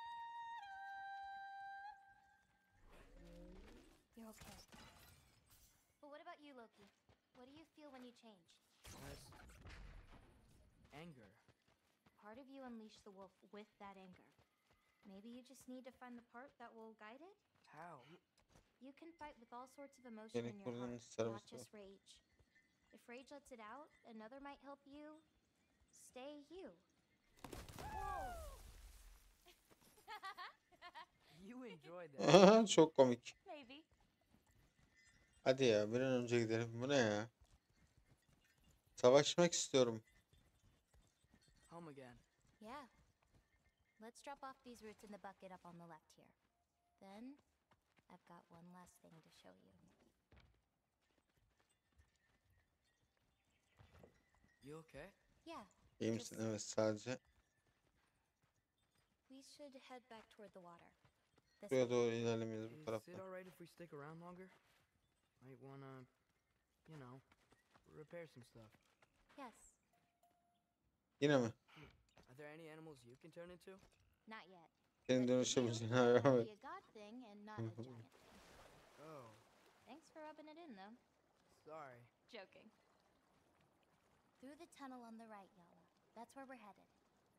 You're okay. But what about you, Loki? What do you feel when you change? Less anger. Part of you unleashed the wolf with that anger. Maybe you just need to find the part that will guide it? How? You can fight with all sorts of emotion Gerek in your buradan heart, sarı not bir just rage. If rage lets it out, another might help you stay you. You enjoyed that. Çok komik. Maybe. Hadi ya bir an önce gidelim. Bu ne ya? Savaşmak istiyorum. Home again. Yeah. Let's drop off these roots in the bucket up on the left here. Then, I've got one last thing to show you. You okay? Yeah, İyi misin? Evet, sadece we should head back toward the water. This buraya way. doğru ilerlemeyiz bu Is it taraftan. alright if we stick around longer? Might wanna, repair some stuff. Yes, Yine mi? Are there any animals you can turn into? not yet. Senin But for you, dönüşebileceğin it'll hayvan. be Evet. a god thing and not a giant thing. Oh, Thanks for rubbing it in, though. sorry. Joking. Through the tunnel on the right, Yala. That's where we're headed.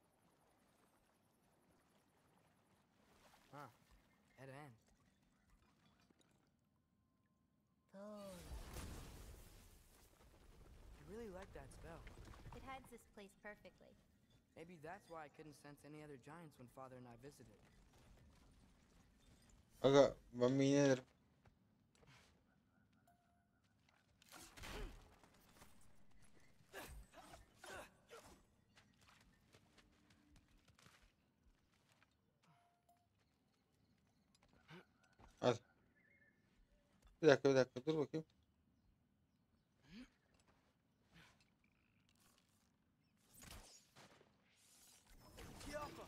Huh. Dead end. Oh. I really like that spell. It hides this place perfectly. Maybe that's why I couldn't sense any other giants when Father and I visited. Aga ben bir inerim. Hadi. Bir dakika dur bakayım. Kiapa!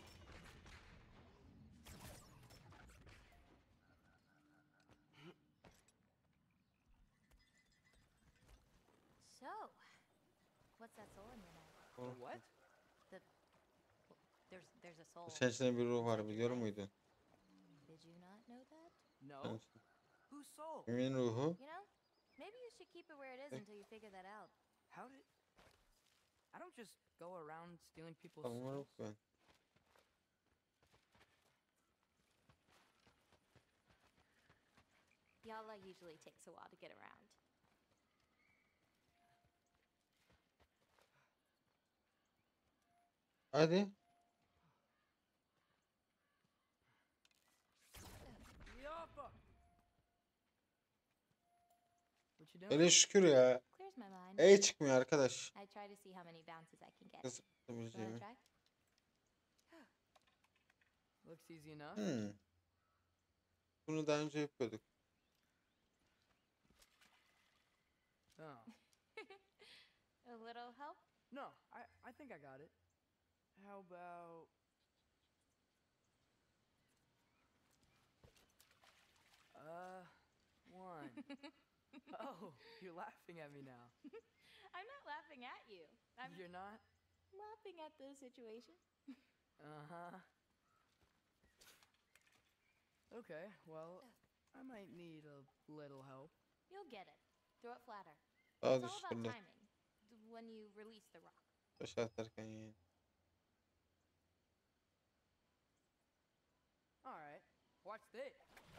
So, what's that soul in your mouth? The what? There's a soul. Senin içinde bir ruh var, biliyor muydun? Did you not know that? No? Evet. Whose soul? Kimin ruhu? You know, maybe you should keep it where it is until you figure that out. How did... I don't just go around stealing people's Tamam souls. yok ben. Yala usually takes a while to get around. Hadi. Kiapa! What you doing? Öyle şükür ya. Clears my mind. E çıkmıyor arkadaş. I try to see how many bounces I can get. Kız Wanna yapabileceğimi. try? Looks easy enough. Bunu daha önce yapıyorduk. Oh. A little help? No, I think I got it. How about... One. Oh, you're laughing at me now. I'm not laughing at you. I'm You're not? laughing at the situation. Uh-huh. Okay, well, I might need a little help. You'll get it. Throw it flatter. Daha It's all about düşkünler. timing. When you release the rock. Taş atarken yani. Alright, watch this.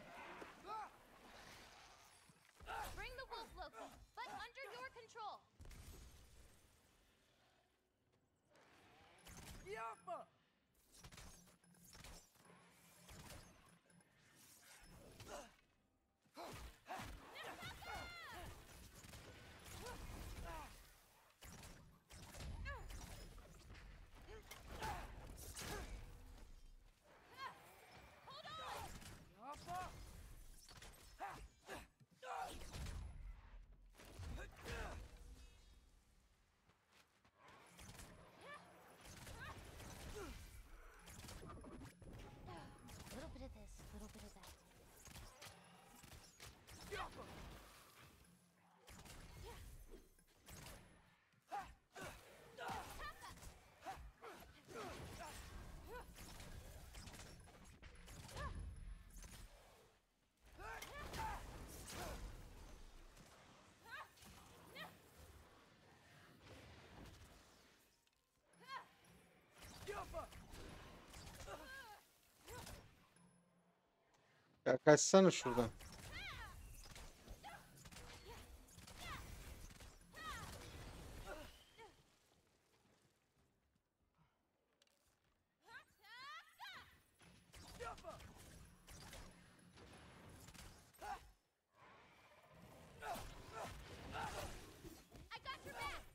Bring the wolf, Loki, but under your control. Yappa! Yappa! A little bit of this, a little bit of that. Yappa! Yappa! Ya kaçsana şuradan. Yappa! I got your back.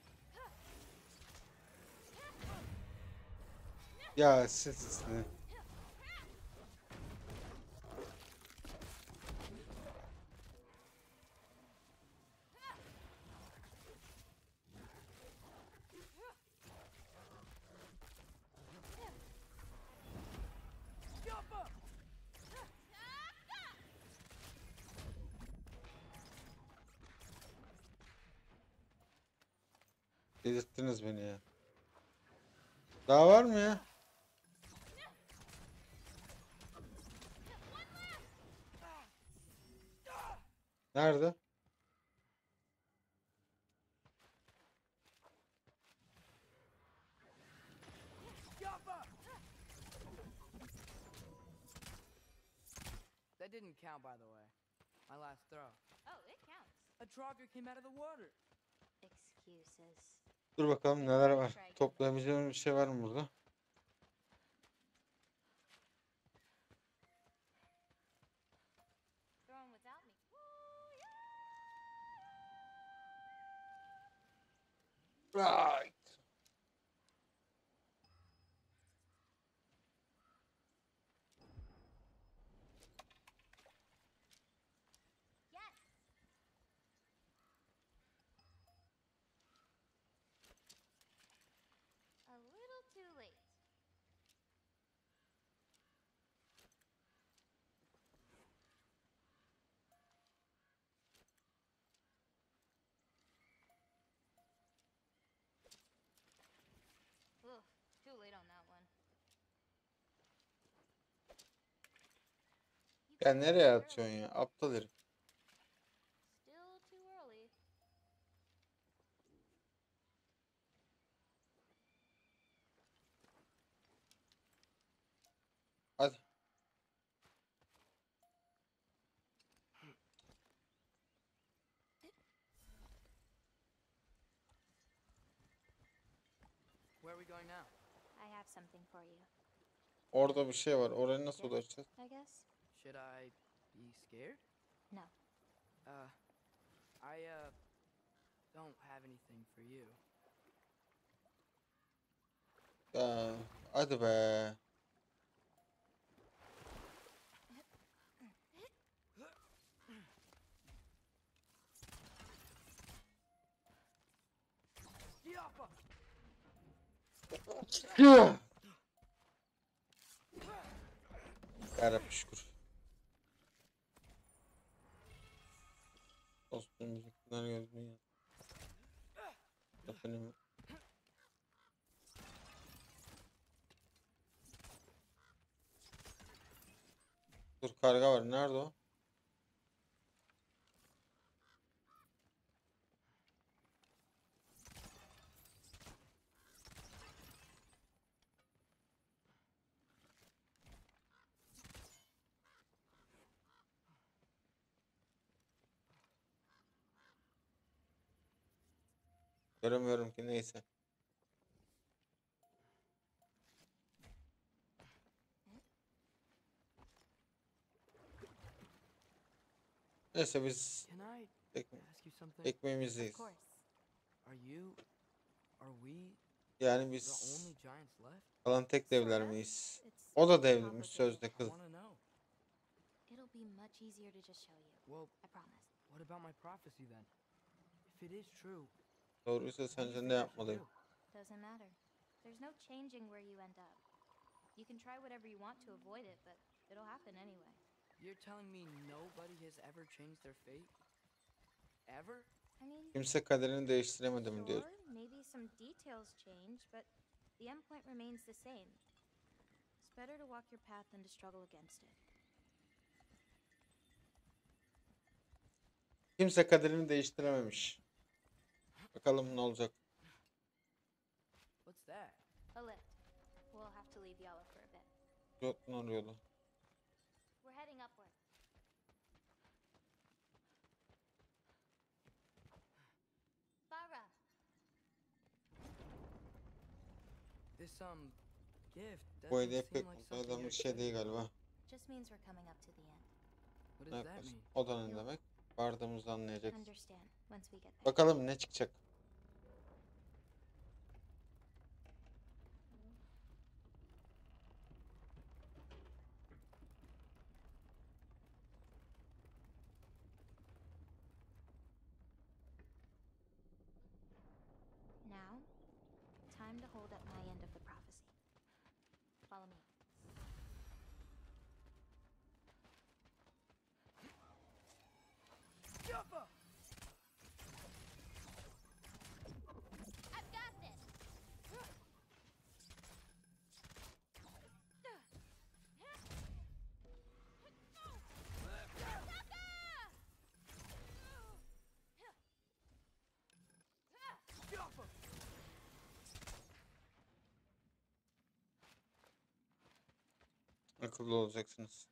Ya siz. Delirttiniz beni ya. Daha var mı ya? Nerede? That didn't count, by the way. My last throw. Oh, it counts. A Trogger came out of the water. Excuses. Dur bakalım neler var. Toplayabileceğim bir şey var mı burada? Throwing without me. Right. Yes. A little too late. Ugh, too late on that one. You Ya picked nereye too atıyorsun early. ya? Aptal herif. Still too early. Hadi. Where are we going now? I have something for you. Orada bir şey var. Oraya nasıl ulaşacağız? I guess. Should I be scared? No. I don't have anything for you. Ya, hadi be. Yappa! Yarabbim şükür. Dostum müzikler gözümü ya. Efendim. Dur karga var. Nerede o? Göremiyorum ki neyse. Neyse biz Can I ask you something? ekmeğimizdeyiz. Of course. Are we Yani the biz only giants left? kalan tek devler Sorta. miyiz? It's O da devlimiz complicated. sözde I kız. want to know. It'll be much easier to just show you. Well, I promise. what about my prophecy then? If it is true, Doğruysa what do you sence think ne I should yapmalıyım? do? Doesn't matter. There's no changing where you end up. You can try whatever you want to avoid it, but it'll happen anyway. You're telling me nobody has ever changed their fate? Ever? I mean, Kimse kaderini değiştiremedi mi diyor. sure, maybe some details change, but the end point remains the same. It's better to walk your path than to struggle against it. Kimse kaderini değiştirememiş. Bakalım ne olacak. What's that? A lift. We'll have to leave Yala for a bit. Jotun arıyordu. We're heading upward. Farah, This gift Bu doesn't hediye seem pek like uzaydan something bir you're şey değil expecting. galiba. just means we're coming up to the end. What Ne does that yaparsın? mean? O da ne demek? Vardığımızda anlayacaksın. Understand once we get there. Bakalım ne çıkacak. Now, time to hold up my end of the prophecy. Follow me. Jumpa! I've got Akıllı olacaksınız.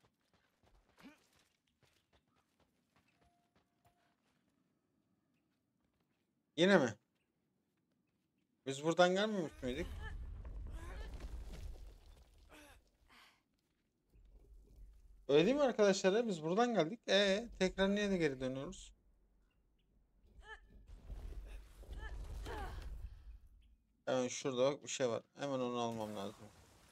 Yine mi? Biz buradan gelmemiş miydik? Öyle değil mi arkadaşlar ya? Biz buradan geldik. Tekrar niye de geri dönüyoruz? Hemen şurada bak bir şey var. Hemen onu almam lazım.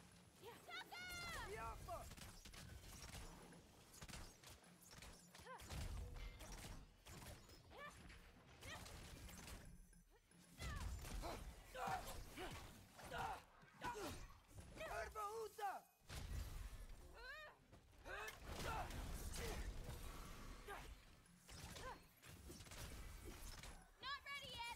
Not ready yet.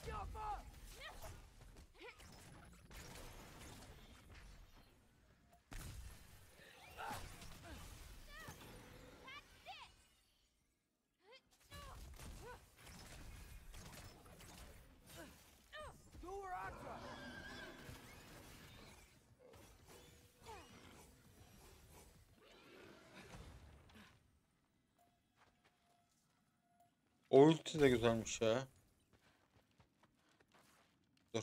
O ulti de güzelmiş ya. Dur.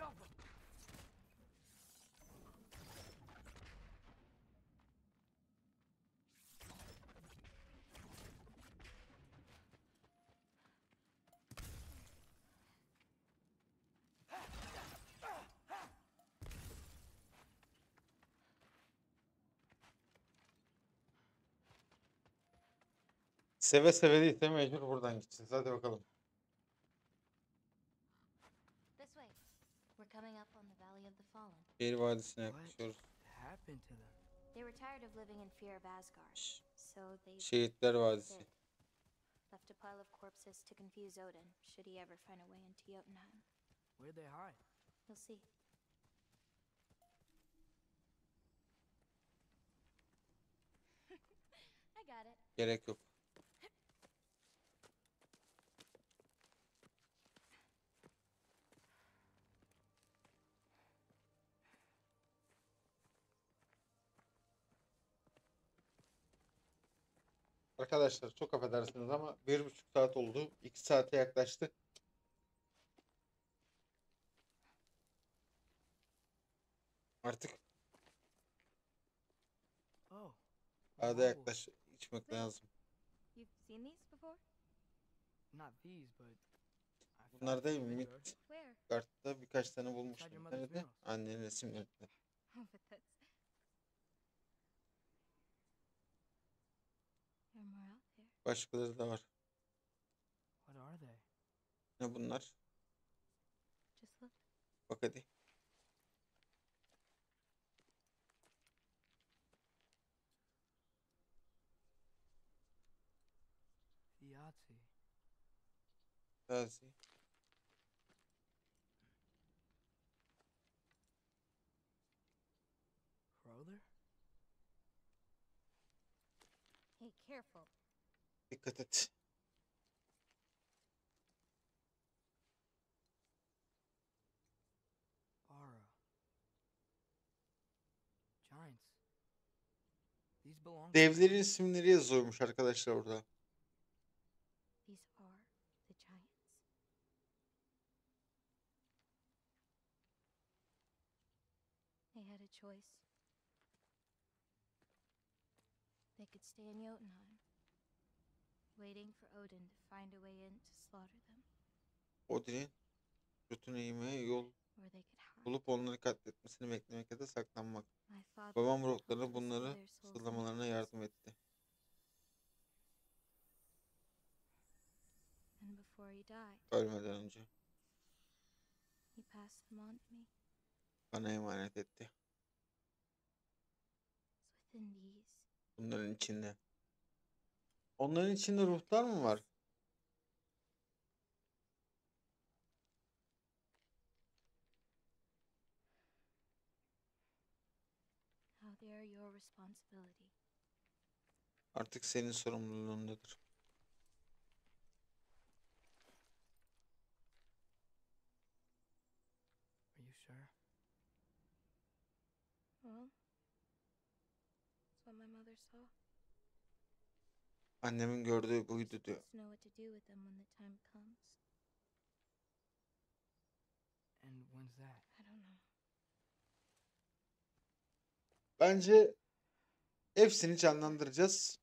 Seve seve değil de mecbur buradan gideceğiz. Hadi bakalım. This way. We're coming up on the Valley of the Fallen. Şehir Vadisi'ne What yaklaşıyoruz. happened to them? They were tired of living in fear of Asgard, so they Şehitler Vadisi. hid. Left a pile of corpses to confuse Odin, should he ever find a way into Jotunheim. Where'd they hide? You'll see. I got it. Gerek yok. Arkadaşlar çok affedersiniz ama 1,5 saat oldu. 2 saate yaklaştı. Artık Oh. ada wow. yaklaş içmek lazım. You've seen these before? Not these, but I found Bunlar değil some mi? later. Where? Midgard'da birkaç tane bulmuştum. Inside your Bir tane mother's de mirrors. annenin resimlerinde. Oh, but that's. There are more out there. Başkaları da var. What are they? Ne bunlar? Just look. Bak hadi. Yahtzee. Gazi. Crowther? Hey, careful. Dikkat et. Bara. Giants. These belong to Devlerin giants? isimleri yazıyormuş arkadaşlar orada. These are the giants. They had a choice. They could stay in Jotunheim, waiting for Odin to find a way in to slaughter them, Odin'in götüne yemeye yol or they could hide. bulup onları katletmesini beklemek ya da saklanmak. My father Babam helped ruhları us see bunları their souls in sırlamalarına darkness, yardım etti. and before he died, Ölmeden önce he passed them on to me. bana emanet etti. It's within these. Bunların içinde. Onların içinde ruhlar mı var? How they are your responsibility. Artık senin sorumluluğundadır. Are you sure? Well, mother saw? Annemin gördüğü buydu diyor. Supposed to know what to do with them when the time comes. And when's that? I don't know. Bence hepsini canlandıracağız.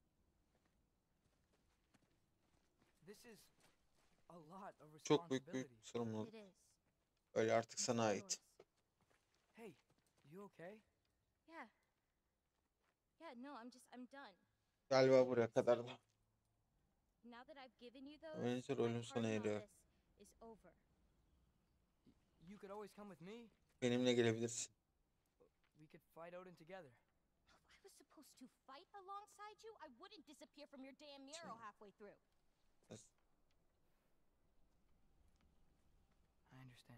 This is a lot of Çok büyük responsibility. sorumluluk. It is. Öyle artık It's sana all ait. yours. Hey, you okay? Yeah. Yeah, no, I'm done. Galiba buraya kadar da. Now that I've given you those, Bence my rolüm part sona in all eriyor. this is over. You could always come with me. Benimle gelebilirsin. We could fight Odin together. If I was supposed to fight alongside you, I wouldn't disappear from your damn mural halfway through. I understand.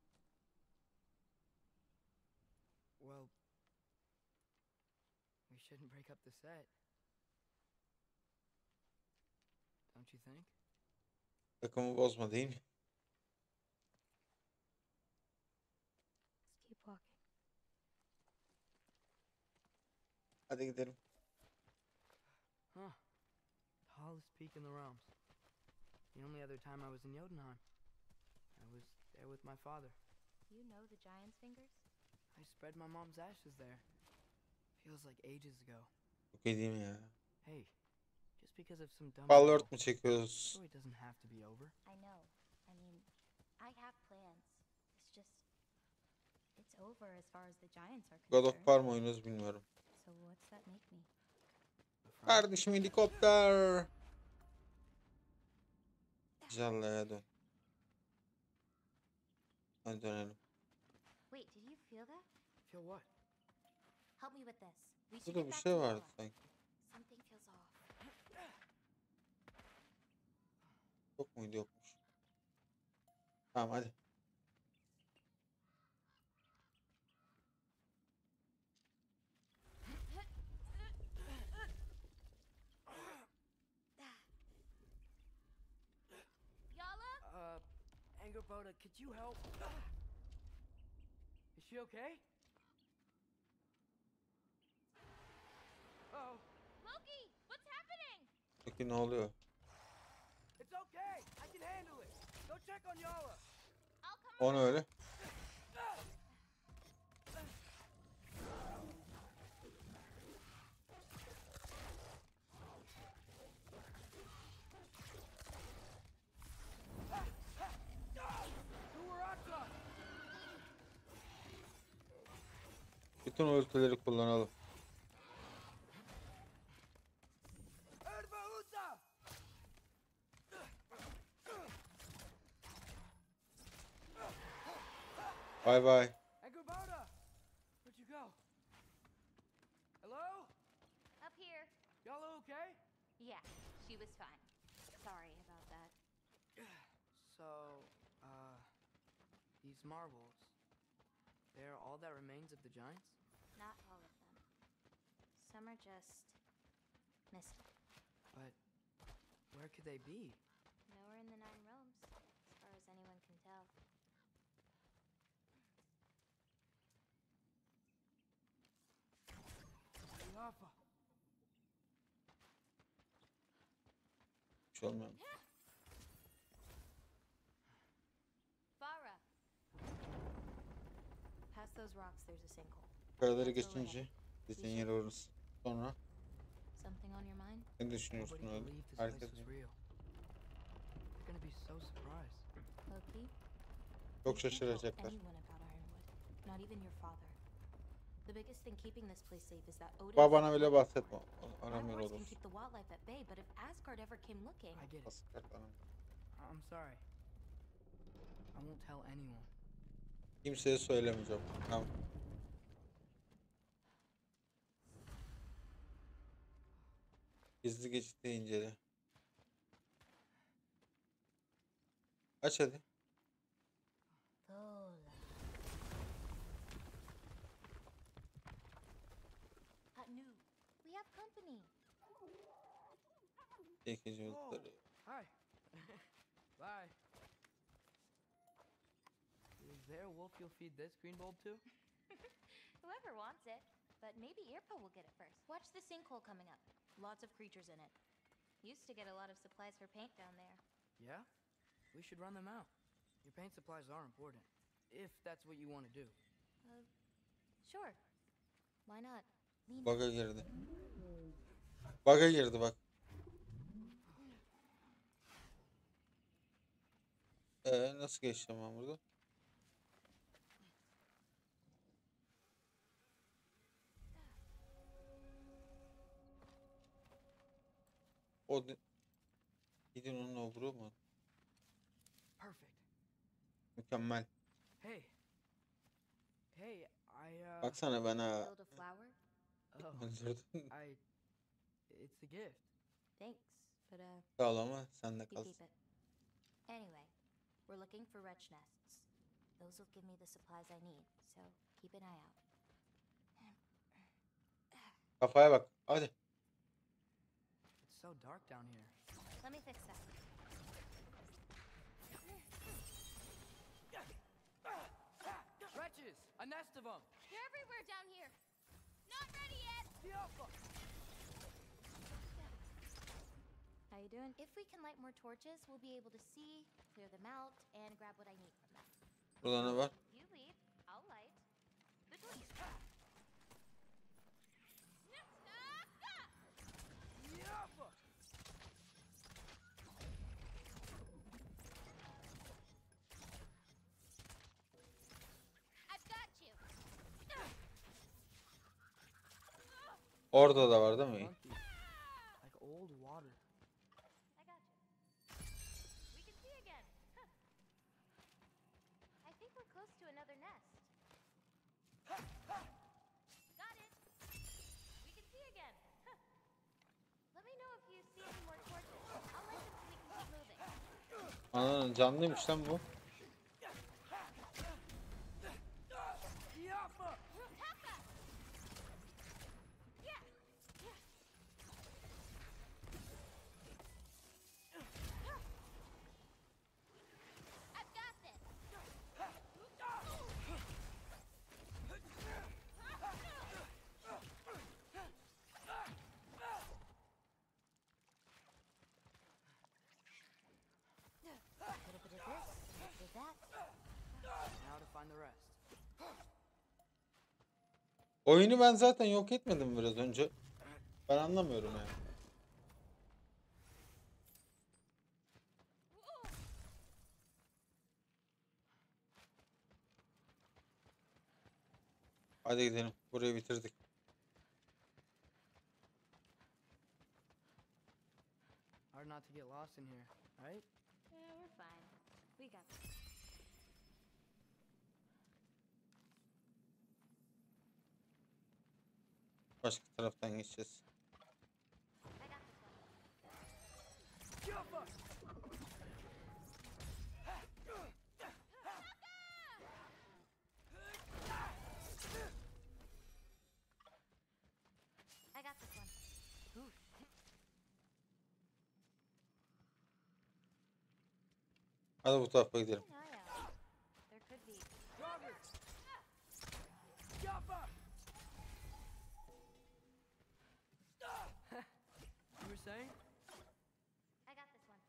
Well, we shouldn't break up the set. Don't you think? Takımı bozma değil mi? Let's keep walking. Hadi gidelim. Huh. Tallest peak in the realms. The only other time I was in Jotunheim. I was there with my father. You know the giant's fingers? I spread my mom's ashes there. Feels like ages ago. Çok iyi değil mi ya? Hey, just because of some dumb Ballört battle, mü the çekiyoruz? story doesn't have to be over. I know. I mean, I have plans. It's just. It's over as far as the giants are God of concerned. War mı oynuyoruz bilmiyorum. So what's that make me? A friend? Kardeşim helikopter. Jalla'ya dön. Hadi dönelim. Wait, did you feel that? Feel what? Help me with this. We should Burada get bir back şey to vardı Yola. sanki. Something feels off. Yok muydu, yokmuş. Tamam hadi. Yala? Angerboda, could you help? Is she okay? Oh, Loki, what's happening? Peki ne oluyor? it's okay. I can handle it. Go check on Yala. I'll come O ne öyle? Uraraka! Bütün ultileri kullanalım. Erbauta! Bay bay. Angerboda! Where'd you go? Hello? Up here. Yala okay? Yeah, she was fine. Sorry about that. So, these marbles, they're all that remains of the giants? Not all of them. Some are just missing. But where could they be? Nowhere in the Nine Realms, as far as anyone can tell. Yafa. Bir şey olmuyor. Farah! Past those rocks, there's a sinkhole. Karaları geçince dediğin yere orası. Sonra Something on your mind? ne düşünüyorsun Nobody öyle? believed this Herkes place was real. They're gonna be so surprised. Loki? çok You can't tell şaşıracaklar. anyone about Ironwood, not even your father. The biggest thing keeping this place safe is that Odin. Babana bile bahsetme. My Aramıyor words olur. can keep the wildlife at bay, but if Asgard ever came looking, I get it. Asgard aramıyor. I'm sorry. I won't tell anyone. Kimseye söylemeyeceğim. Tamam. Gizli geçiti incele. Aç hadi. Thola. Nu, we have company. İkinci Oh, ultileri. hi. Bye. Is there a wolf you'll feed this green bulb to? Whoever wants it, but maybe Irpa will get it first. Watch the sinkhole coming up. Lots of creatures in it. Used to get a lot of supplies for paint down there. Yeah? We should run them out. Your paint supplies are important. If that's what you want to do. Sure. Why not? Lean Bug'a girdi. Bug'a girdi bak. Nasıl geçeceğim ben burada? O gidin onun oburu mu? Perfect. Mükemmel. Hey. Hey, Baksana ben ha. build a flower? Oh, Öldürdün. it's a gift. Thanks, but Sağ ol ama sen de you kalsın. keep it. Anyway, we're looking for wretch nests. Those will give me the supplies I need, so keep an eye out. Kafaya bak. Hadi. It's so dark down here. Let me fix that. Wretches! A nest of them! They're everywhere down here. Not ready yet. How you doing? If we can light more torches, we'll be able to see, clear them out, and grab what I need from them. Burada ne var? You leave, I'll light the torches. I've got you. Orada da var değil mi? Funky. Like old water. I got you. We can see again. Huh. I think we're close to another nest. Got it. We can see again. Huh. Let me know if you see any more torches. I'll light them so we can keep moving. Ananın canlıymış lan bu. I've got this. A little bit of this, a little bit of that. Now to find the rest. Oyunu ben zaten yok etmedim biraz önce. Ben anlamıyorum yani. Hadi gidelim. Burayı bitirdik. Hard not to get lost in here, right? Yeah, we're fine. We got this. Başka taraftan geçeceğiz. I got this one. I got this one. Hadi bu tarafa gidelim. Keep an eye out. There could be. You were saying? I got this one.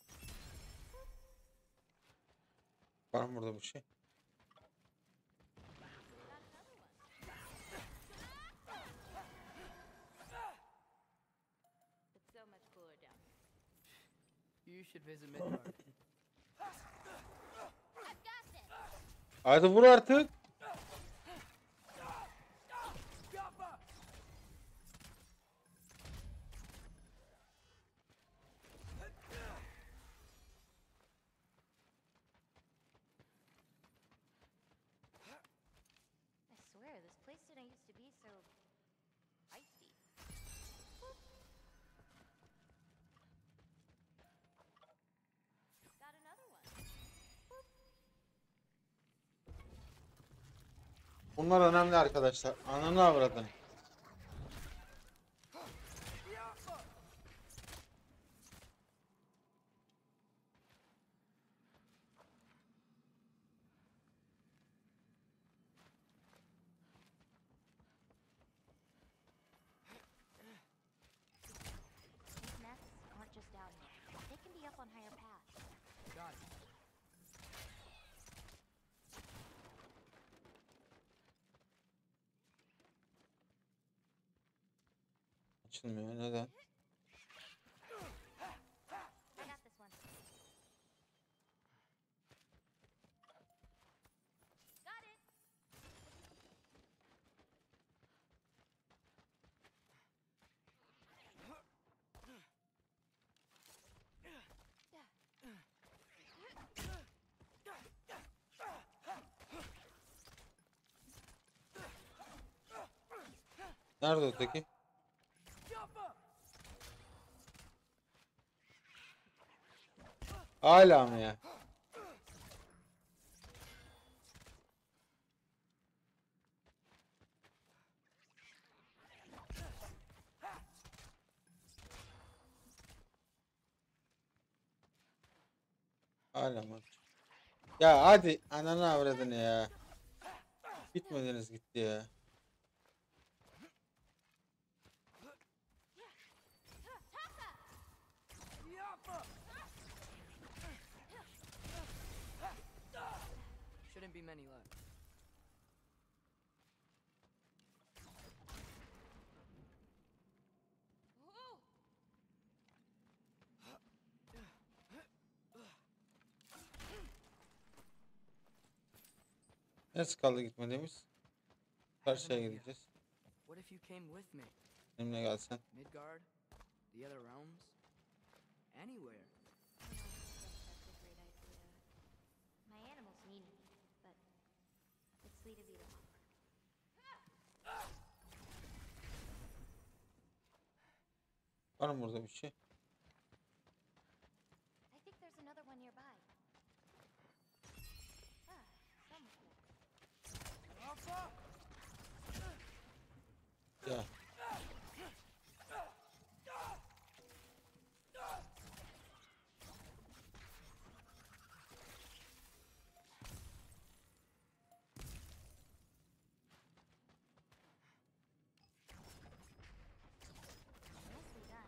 Var mı burada bir şey? Got another one. It's so much cooler down here. You should visit Midgard. I've got this. Hadi vur artık. I swear, this place didn't used to be so icy. Got another one. Bunlar önemli arkadaşlar. Ananı avradın. Açılmıyor. Neden? I got this one. Got it. Nerede öteki? Hala mı ya? Hala mı? Ya hadi ananı avradını ya. Bitmediniz gitti ya. Shouldn't be many left. Whoa! Nasıl kaldı gitmediğimiz? I have an Karşıya idea. gideceğiz. What if you came with me? Benimle gelsen. Midgard? The other realms? Anywhere. I don't think that's a great idea. My animals need me, but it's sweet of you to offer. Var mı burada bir şey? I think there's another one nearby. Ah, somewhere. Ya. Nicely done.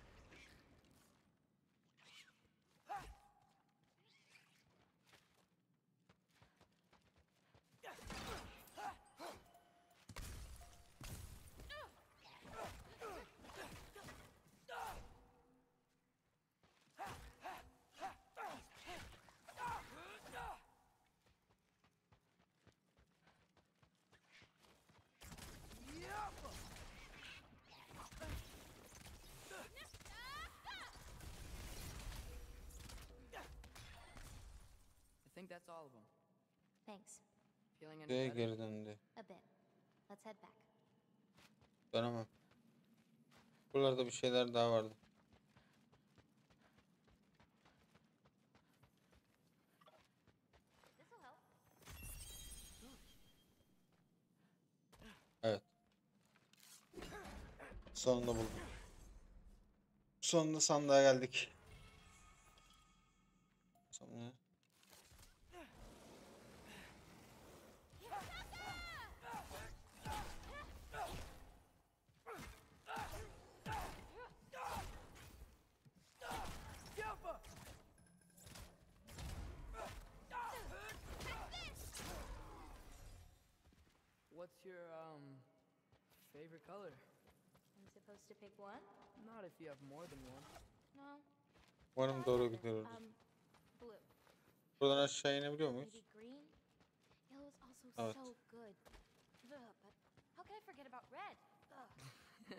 I think that's all of them. Thanks. Feeling any Buraya better? geri döndü. A bit. Let's head back. Dönemem. Buralarda bir şeyler daha vardı. This'll help. Evet. Sonunda buldum. Sonunda sandığa geldik. Sonra... What's your, favorite color? I'm supposed to pick one? Not if you have more than one. No. Umarım doğru gidiyoruz. Blue. Buradan aşağı inebiliyor muyuz? Maybe green? Yellow is also Evet. so good. Ugh, but how can I forget about red? Ugh.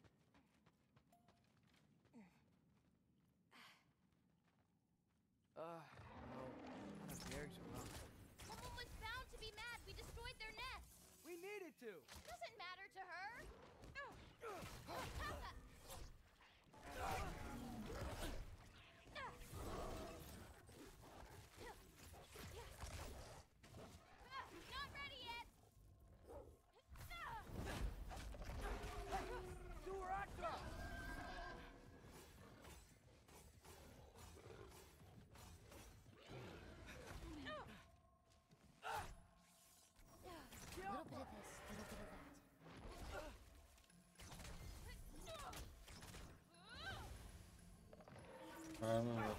No. Kind of Garrick's around. Someone was bound to be mad. We destroyed their nest. We needed to! Doesn't matter to her. Not ready yet. Durata! A little bit of this, a little bit of that. Vermem yok.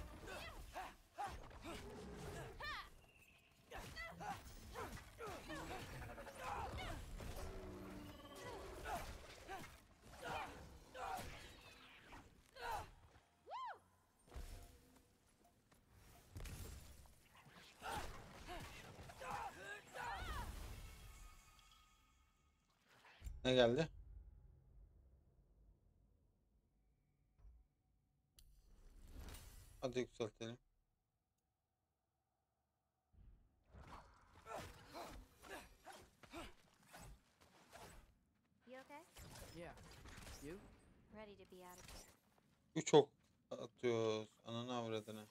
Ne geldi? Hadi yükseltelim. You okay? Yeah. You? Ready to be out of here. 3 ok atıyoruz. Ananı avradını.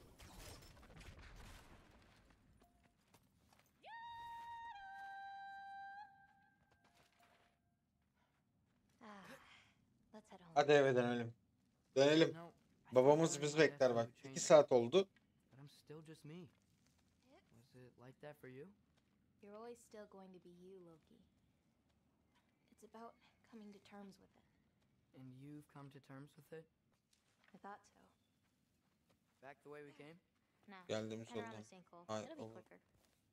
Ah, let's head home. Hadi eve dönelim. Dönelim. You know, I thought Babamız learning bizi my bekler destiny bak. would 2 change me, saat oldu. but I'm still just me. Was it like that for you? You're always still going to be you, Loki. It's about coming to terms with it. And you've come to terms with it? I thought so. Back the way we came? No. Geldiğimiz Head around soldan. the sinkhole. Hayır, It'll be over. quicker.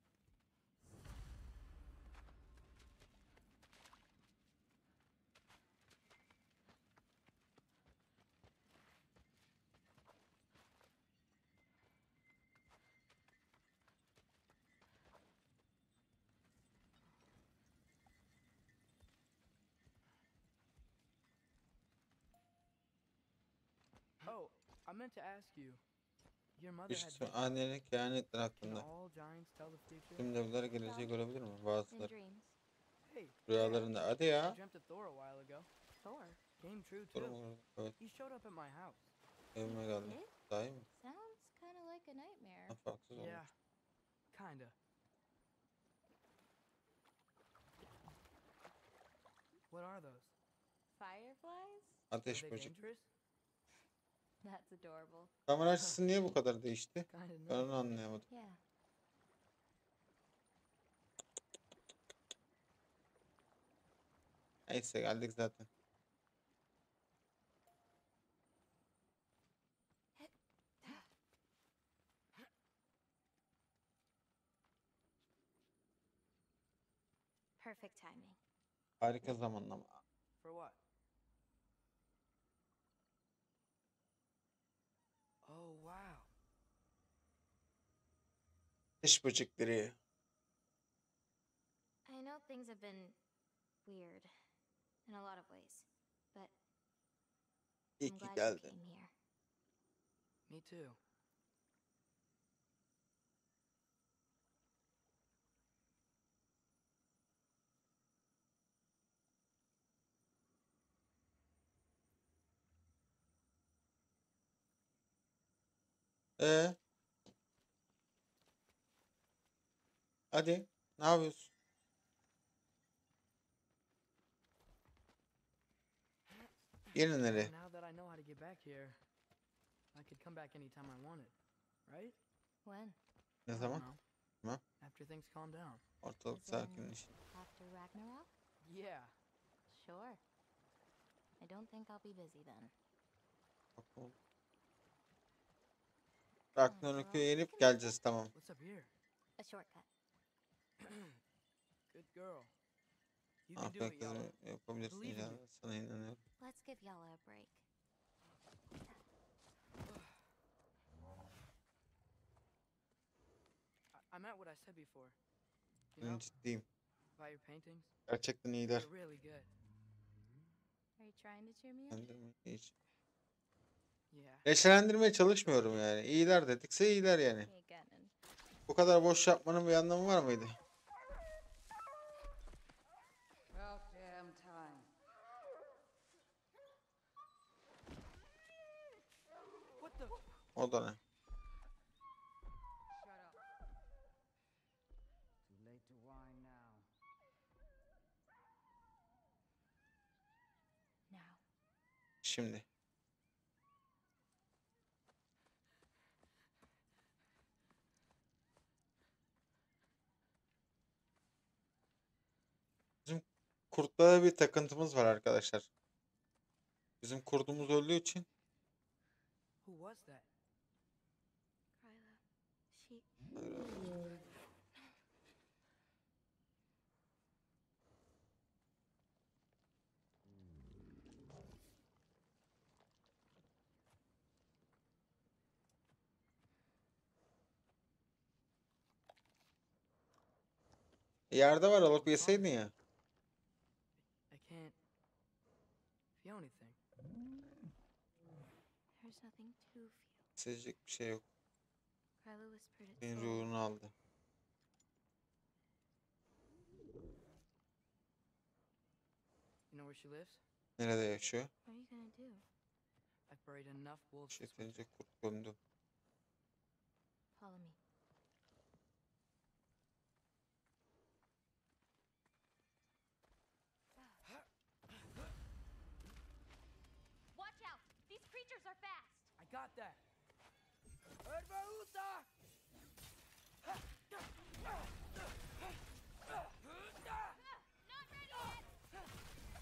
Oh, I meant to ask you. Your mother had İşte visions. annenin kehanetleri Can hakkında. all giants tell the future? Tüm devler geleceği görebilir mi? In Bazıları. dreams. Hey, yeah. Rüyalarında. Hadi I ya. dreamt of Thor a while ago. Thor. Came true Doğru too. mu? Evet. He showed up at my house. Evime geldi. Did? Dahi mi? Sounds kind of like a nightmare. Ha, farksız olmuş. Yeah, kinda. What are those? Fireflies? Are Ateş they böcek. dangerous? That's adorable. Kamera açısı niye bu kadar değişti? Kinda Ben no. onu anlayamadım. Yeah. Neyse geldik zaten. Perfect timing. Harika zamanlama. For what? Oh, wow. Ateş böcekleri. I know things have been weird in a lot of ways, but İyi I'm ki glad you geldin. came here. Me too. Ee? Hadi. Ne yapıyorsun? Yine Well, nereye? now that I know how to get back here, I could come back anytime I wanted, right? When? Ne I don't zaman? know. Tamam. After things calm down. Ortalık As in sakinleşti. after Ragnarok? Yeah. Sure. I don't think I'll be busy then. Bakalım. Ragnarok'u yenip geleceğiz, tamam. What's up here? A shortcut. Good girl. You can do Aferin it, Yala. kızım, yapabilirsin Believe in ya. you. Sana inanıyorum. Let's give Yala a break. I meant what I said before. You Ben know, ciddiyim. about your paintings. Gerçekten iyiler. They're really good. Are you trying to cheer me up? Kendirme hiç. Yeah. Neşelendirmeye çalışmıyorum yani. İyiler dedikse iyiler yani. Hey, Ganon. Bu kadar boş yapmanın bir anlamı var mıydı? About damn time. What the? O da ne? Shut up. Too late to whine now. Now. Şimdi. Bizim kurtlara bir takıntımız var arkadaşlar. Bizim kurdumuz öldüğü için Who was that? Kryla. She. yerde var, alıp yeseydin ya. I Seçecek bir şey yok. Krylo whispered its Senin soul. ruhunu aldı. You know where she lives? Nerede yaşıyor? What are you gonna do? I've buried enough wolves to swim Yeterince kurt kondu. Follow me. Watch out! These creatures are fast! I got that. Ervauta! Not ready yet!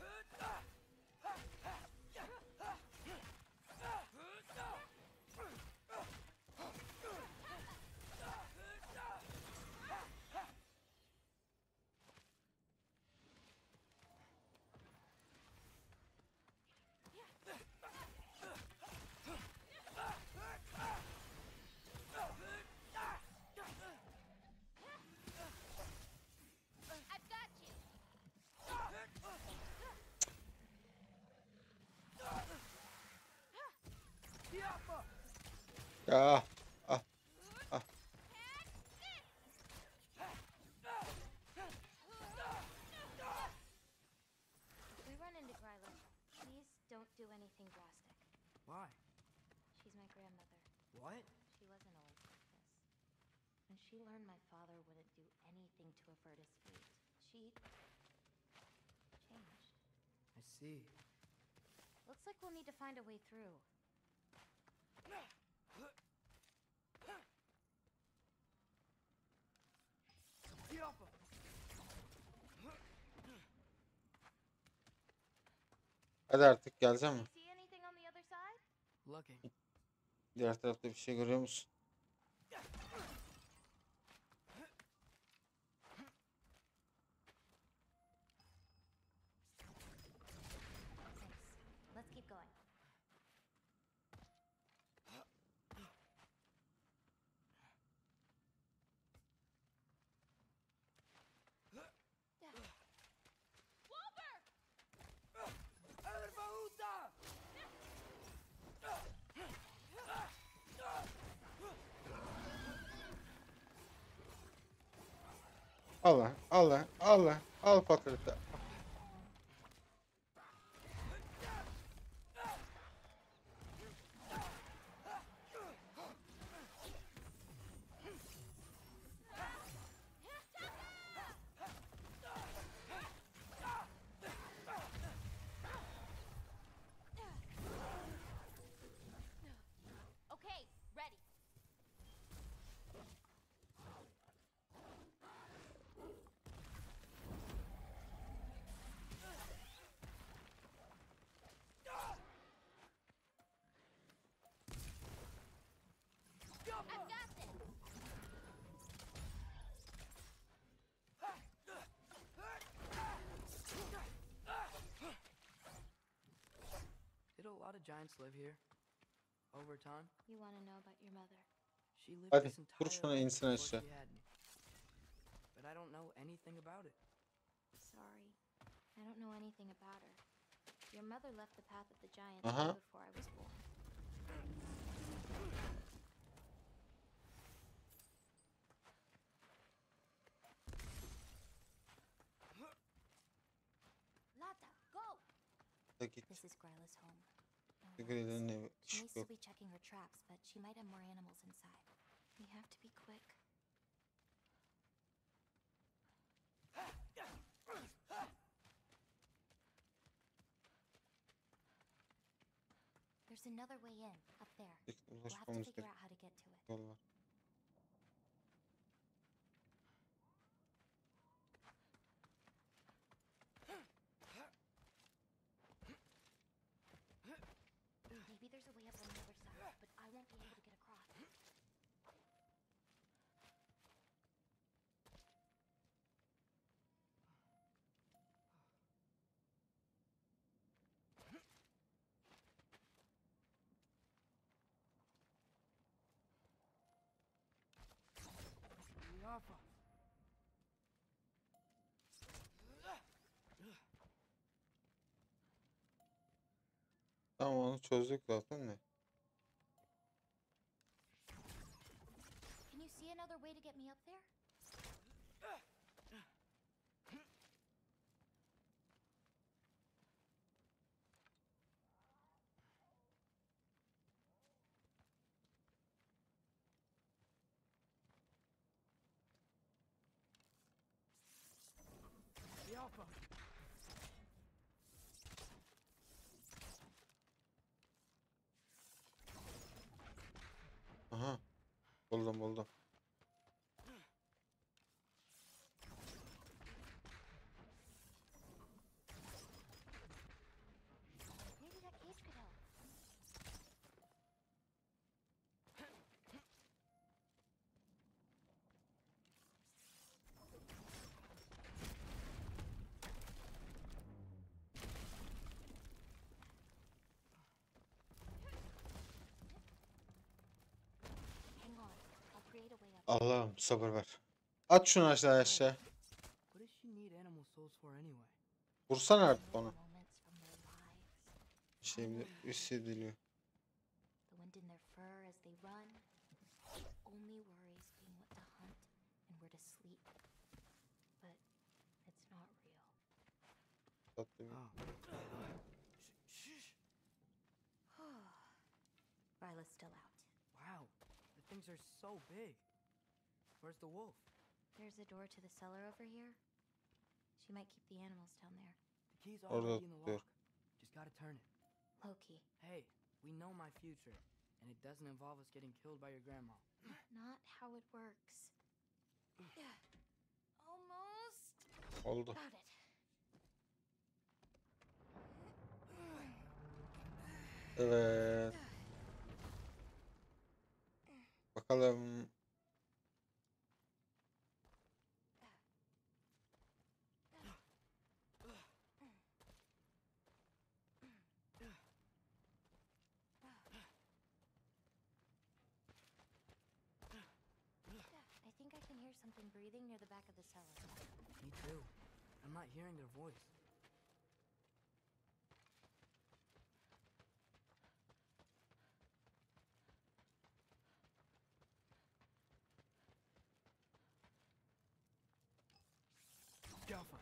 I've got you! Ya ah If we run into Gryla, please don't do anything drastic. Why? She's my grandmother. What? She wasn't always like this. When she learned my father wouldn't do anything to avert his fate, she changed. I see. Looks like we'll need to find a way through. hadi artık geleceğim You mi? see anything on the other side? Looking. Diğer tarafta bir şey görüyor musun? Thanks. Let's keep going. Ervauta! Al patatesi. Okay, ready. I've got this. Did a lot of giants live here? Over time? You want to know about your mother? She lived Hadi this vur entire şuna life insin before aşağı. she had me. But I don't know anything about it. Sorry. I don't know anything about her. Your mother left the path of the giants Uh-huh. way before I was born. Lata, go! Da git. This is Gryla's home. No Gryle'nin lights. evi. She Işık needs to yok. be checking her traps, but she might have more animals inside. We have to be quick. There's another way in, up there. We'll have to Ulaşmamız figure gereken out how to get to it. yol var. Maybe there's a way up on the other side, but I won't be able to get across. Yafa. Tamam onu çözdük zaten de. way to get me up there? The Alpha. Aha. Buldum. Maybe that case could help. Hang on. I'll create a way up. Allah'ım sabır ver. At şunu aşağı. What does she need animal souls for anyway? Vursana artık Little onu. moments from their lives. Şimdi hissediliyor. The wind in their fur as they run. The only worries being what to hunt and where to sleep. But it's not real. Tatlı bir- Oh. Ryla's still out. Wow. The things are so big. Where's the wolf? There's a door to the cellar over here. She might keep the animals down there. The key's Orada already in the tutuyor. lock. Just gotta turn it. Loki, Hey, we know my future, and it doesn't involve us getting killed by your grandma. not how it works. Almost. Oldu. Got it. Evet. Bakalım. I think I can hear something breathing near the back of the cellar. Me too. I'm not hearing their voice. Alpha.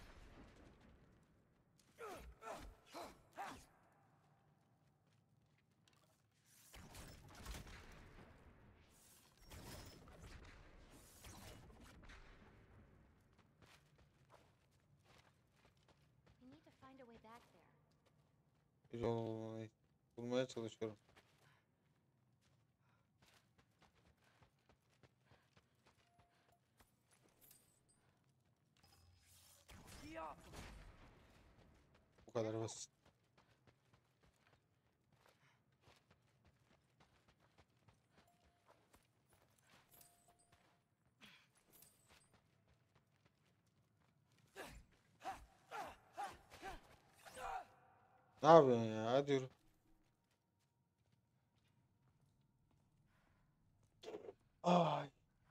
We need to find a way back there. Bir yol bulmaya çalışıyorum. The Alpha. Bu kadar basit. Ne yapıyorsun ya? Hadi yürü. Ay.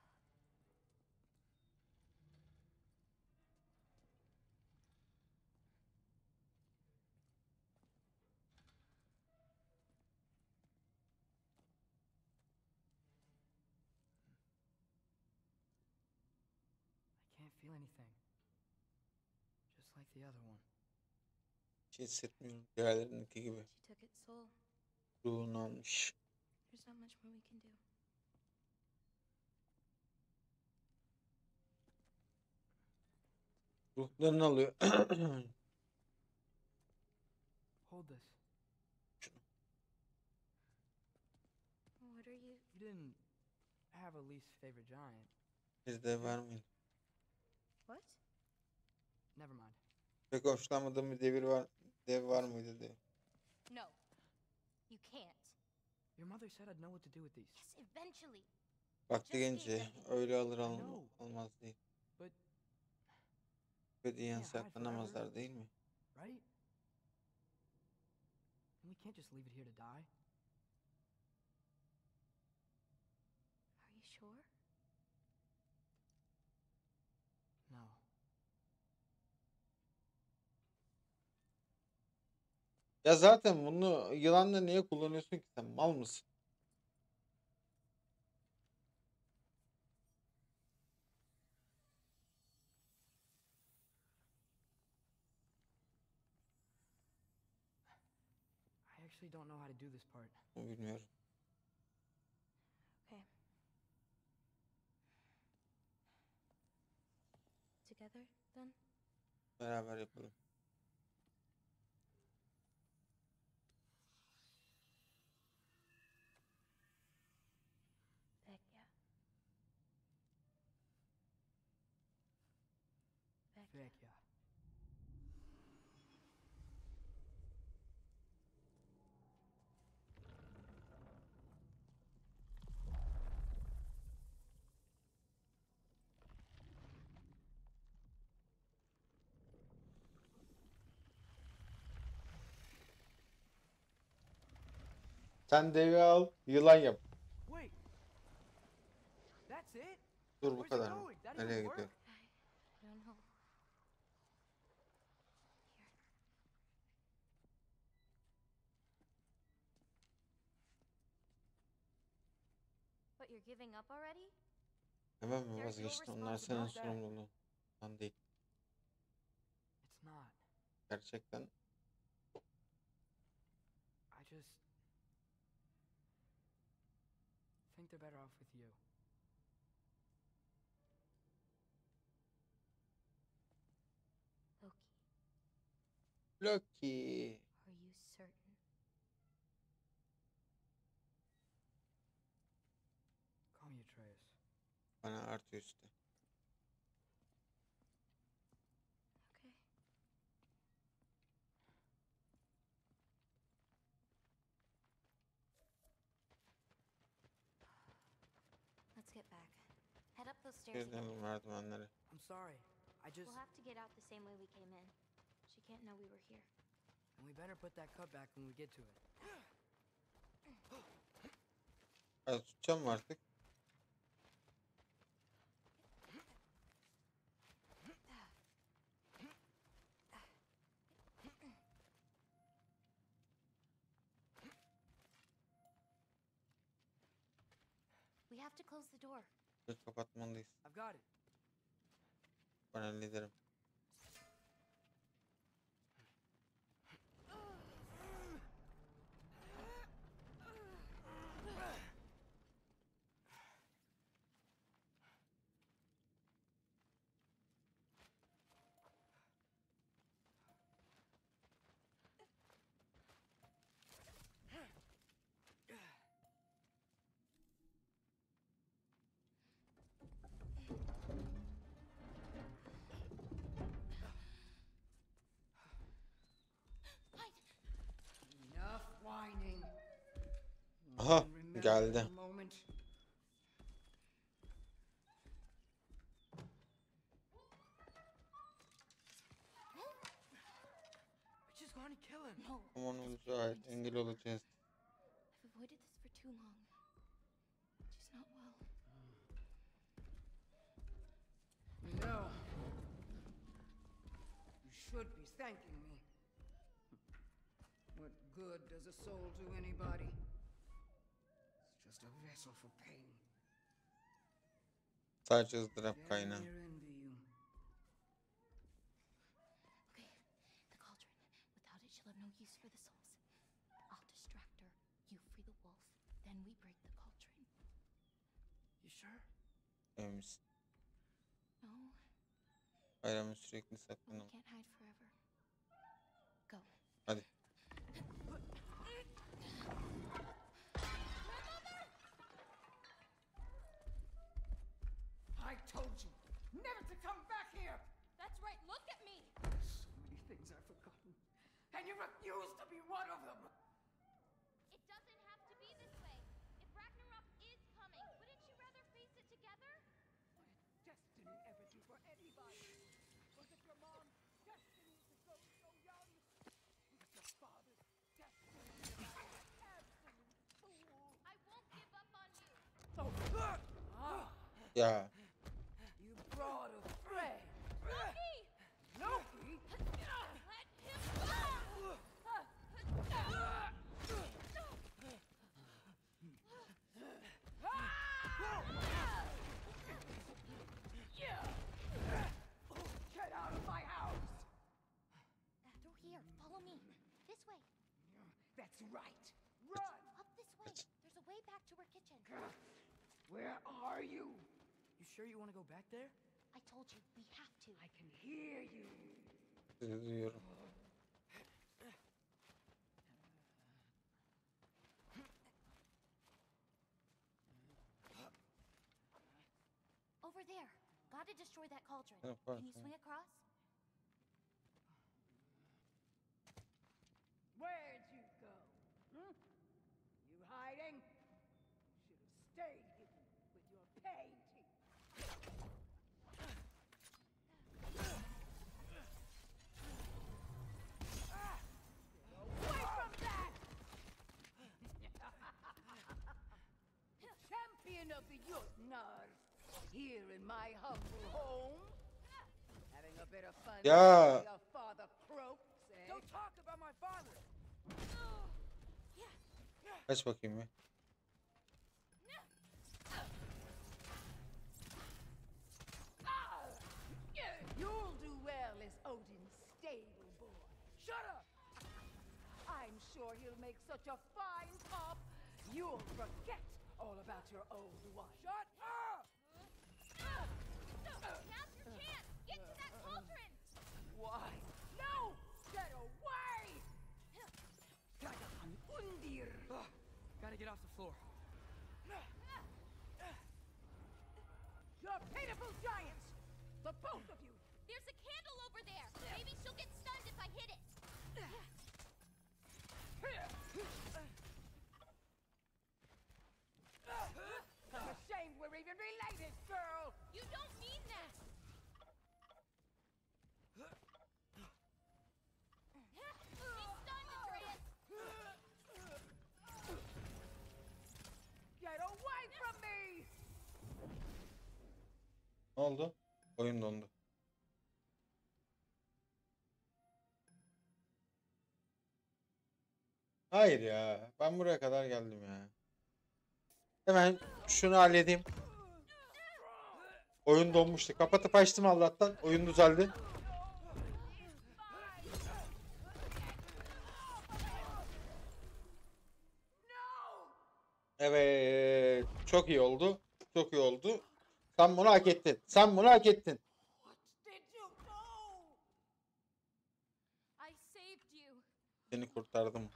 I can't feel anything. Just like the other one. Hiç hissetmiyorum. Diğerlerindeki gibi. She took its soul. Ruhunu almış. There's not much more we can do. Ruhlarını alıyor. Hold this. What are you? You didn't have a least favorite giant. Biz de vermeyin. What? Never mind. Pek hoşlanmadığım bir dev var mıydı diyor. No. You can't. Your mother said I'd know what to do with these. Yes, eventually. Vakti gelince öyle know. almaz değil. But, Ödeyen hide saklanamazlar değil mi? right? And we can't just leave it here to die. Are you sure? No. Ya zaten bunu yılanla niye kullanıyorsun ki sen? Mal mısın? actually don't know how to do this part. Bilmiyorum. Okay. Together, then? Beraber yapalım. Vecchia. Vecchia. Sen devi al, yılan yap. Wait. That's it? Dur bu Where's it kadar mı? going? That Nereye even gidiyor? work? I don't know. Here. What, you're giving up already? Hemen mi There's no vazgeçtin? Onlar senin responsibility. sorumluluğun. Lan değil. It's not. Gerçekten I just think they're better off with you. Loki, Loki. are you certain? Call me Atreus. Bana artı üstü. Okay. Let's get back. Head up those stairs again. Gidelim merdivenlere. I'm sorry. I just... We'll have to get out the same way we came in. She can't know we were here. And we better put that cut back when we get to it. Hadi tutacağım mı artık? We have to close the door. Dur, kapatmalıyız. I've got it. Ben hallederim. Enough whining. Aha, Remember geldi. the moment. We're just going to kill him. No. Aman müsait, engel olacağız. I've avoided this for too long. She's not well. No. You should be thanking me. What good does a soul do anybody? It's just a vessel for pain. Sadece ızdırap kaynağı. Damn near envy you. Okay, the cauldron. Without it, she'll have no use for the souls. I'll distract her. You free the wolf. Then we break the cauldron. You sure? Emin misin? No, Bayramın sürekli but we saklanamam. can't hide forever. Go. Hadi. I told you never to come back here! That's right, look at me! So many things I've forgotten. And you refuse to be one of them! It doesn't have to be this way. If Ragnarok is coming, wouldn't you rather face it together? What did destiny ever do for anybody? Was it your mom's destiny to go so young? Was it your father's destiny to die an absolute fool? I won't give up on you. Ya You brought a friend! Loki! Loki! Let him go! Get out of my house! Through here, follow me. This way. That's right. Run! Up this way. There's a way back to her kitchen. Where are you? You sure you want to go back there? I told you, we have to. I can hear you. Sizi duyuyorum. Over there. Gotta destroy that cauldron. Of course, Can you yeah. swing across? Where'd you go? You hiding? Should have stayed hidden with your painting. Away from that! Champion of the Jotnar, here in my humble home. Having a bit of fun Ya. with your father croaks, eh? Don't talk about my father. Kaç bakayım bir. You'll do well as Odin's stable boy. Shut up! I'm sure he'll make such a fine pup, you'll forget all about your old wife. Shut up! Now's your chance! Get to that cauldron! Why? No! Get away! Gagahan Undir! Gotta get off the floor. You're pitiful giants! The both of you! There's a candle over there! Maybe she'll get stunned if I hit it! I'm ashamed we're even related, girl! You don't mean that! She's stunned, Atreus! Get away from me! Ne oldu? Oyun dondu. Hayır ya. Ben buraya kadar geldim ya. Hemen şunu halledeyim. Oyun donmuştu. Kapatıp açtım Allah'tan. Oyun düzeldi. Evet. Çok iyi oldu. Çok iyi oldu. Sen bunu hak ettin. Sen bunu hak ettin. Did you know? I saved you. Seni kurtardım.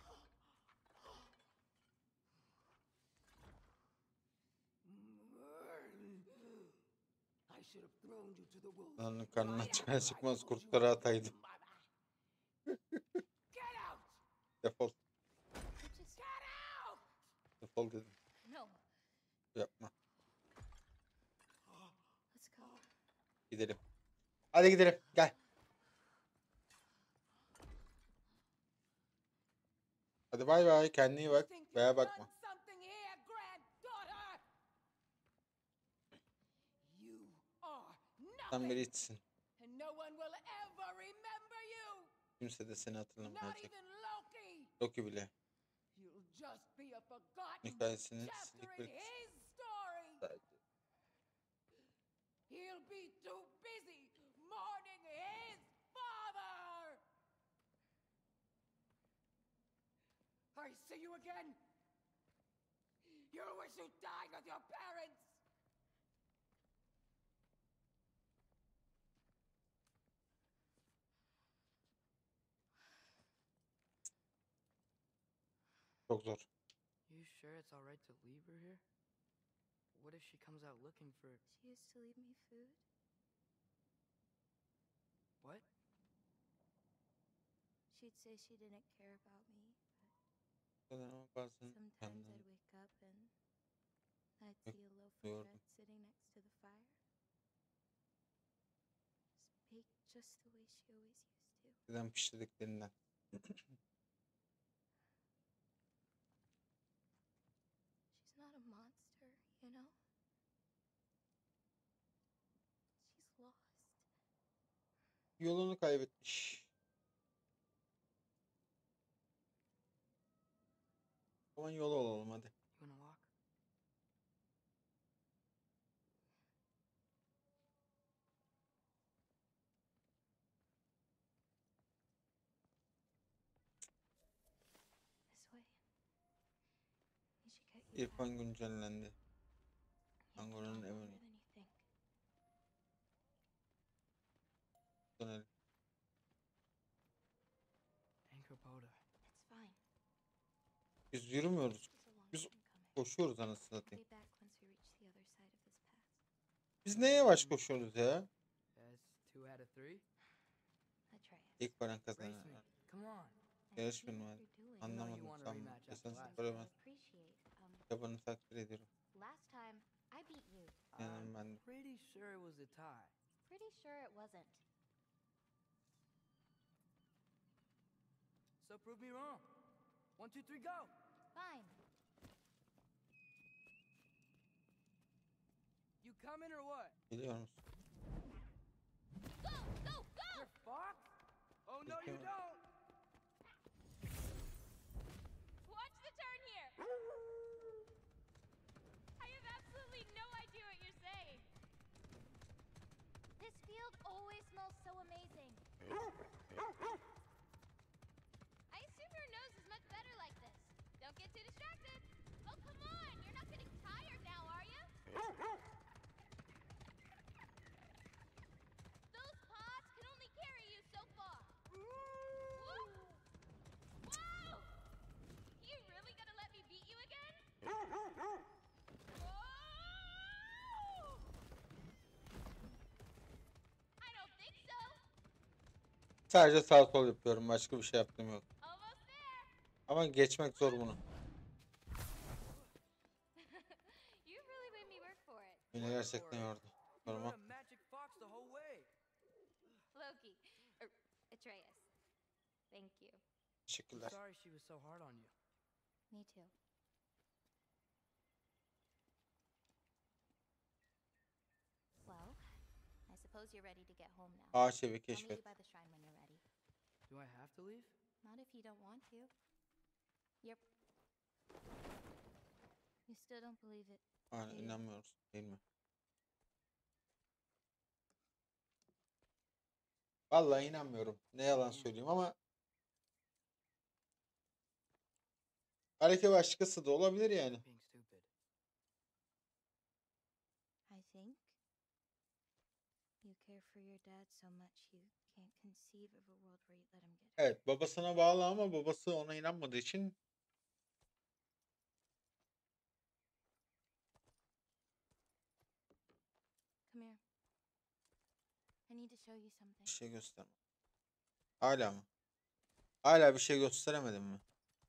I should have thrown you to the wolves. Onun karnına çıkar çıkmaz kurtlara ataydım. Get out! Defol. Just... Get out! Defol dedim. No. Yapma. Let's go. Gidelim. Hadi gidelim. Gel. Hadi bay bay. Kendine iyi bak. Think Veya you've bakma. done something here, granddaughter? You are Sen nothing, biri içsin. and no one will ever remember you. Kimse de seni Not hatırlamayacak. even Loki. Loki bile. You'll just be a forgotten Hikayesinin chapter in silik his story. sadece. He'll be too busy mourning his father. I see you again. You'll wish you died with your parents. Çok zor. You sure it's alright to leave her here? What if she comes out looking for... She used to leave me food. What? She'd say she didn't care about me, Bazen ama bazen sometimes kendini I'd wake up and I'd Yok, see a loaf of duyordum. bread sitting next to the fire. Just baked just the way she always used to. eskiden pişirdiklerinden. She's not a monster, you know? She's lost. Yolunu kaybetmiş. O zaman yolu olalım hadi. You wanna walk? This way. İrfan güncellendi. You can Angolanın get emini. harder than you think. Dönelim. Anthropoda. It's fine. Biz yürümüyoruz. This was a long Biz time coming. koşuyoruz anasını We'll satayım. be back once we reach the other side of this path. Biz ne yavaş koşuyoruz ya? That's 2 out of 3. Atreus. İlk paran Race kazanan. me. Come on. I Yarış see what benim var. you're doing. I know you Anlamadım want a sen rematch after desen last I soramaz. appreciate. Yabanı takdir ediyorum. Last time I beat you. Yani ben de. Pretty sure it was a tie. Pretty sure it wasn't. So prove me wrong. 1, 2, 3, go! Fine. You coming or what? Biliyor musun? Go! Go! Go! You're fucked? Oh no, you Beklemedim. don't! Watch the turn here! I have absolutely no idea what you're saying. This field always smells so amazing. I assume your nose is much better like this. Don't get too distracted. Oh, come on! You're not getting tired now, are you? Those pods can only carry you so far. Whoa! Whoa! You really gonna let me beat you again? Whoa! I don't think so. Sadece sağ sol yapıyorum. Başka bir şey yaptığım yok. Almost there. Ama geçmek zor bunu. You really made me work for it. Beni gerçekten yordu. You Sorma. rode a magic fox the whole way. Loki. Atreus. Thank you. I'm Teşekkürler. sorry she was so hard on you. Me too. Well, I suppose you're ready to get home now. Ağaç evi I'll meet you keşfet. by the shrine when you're ready. Do I have to leave? Not if you don't want to. Yep. You still don't believe it. Aynen İyi. inanmıyoruz. Değil mi? Vallahi inanmıyorum. Ne yalan söyleyeyim ama belki başkası da olabilir yani. Being stupid. I think you care for your dad so much you can't conceive of a world where you let him get hurt. Evet, babasına bağlı ama babası ona inanmadığı için Come here. I need to show you something. bir şey gösterme. Hala mı? Hala bir şey gösteremedin mi?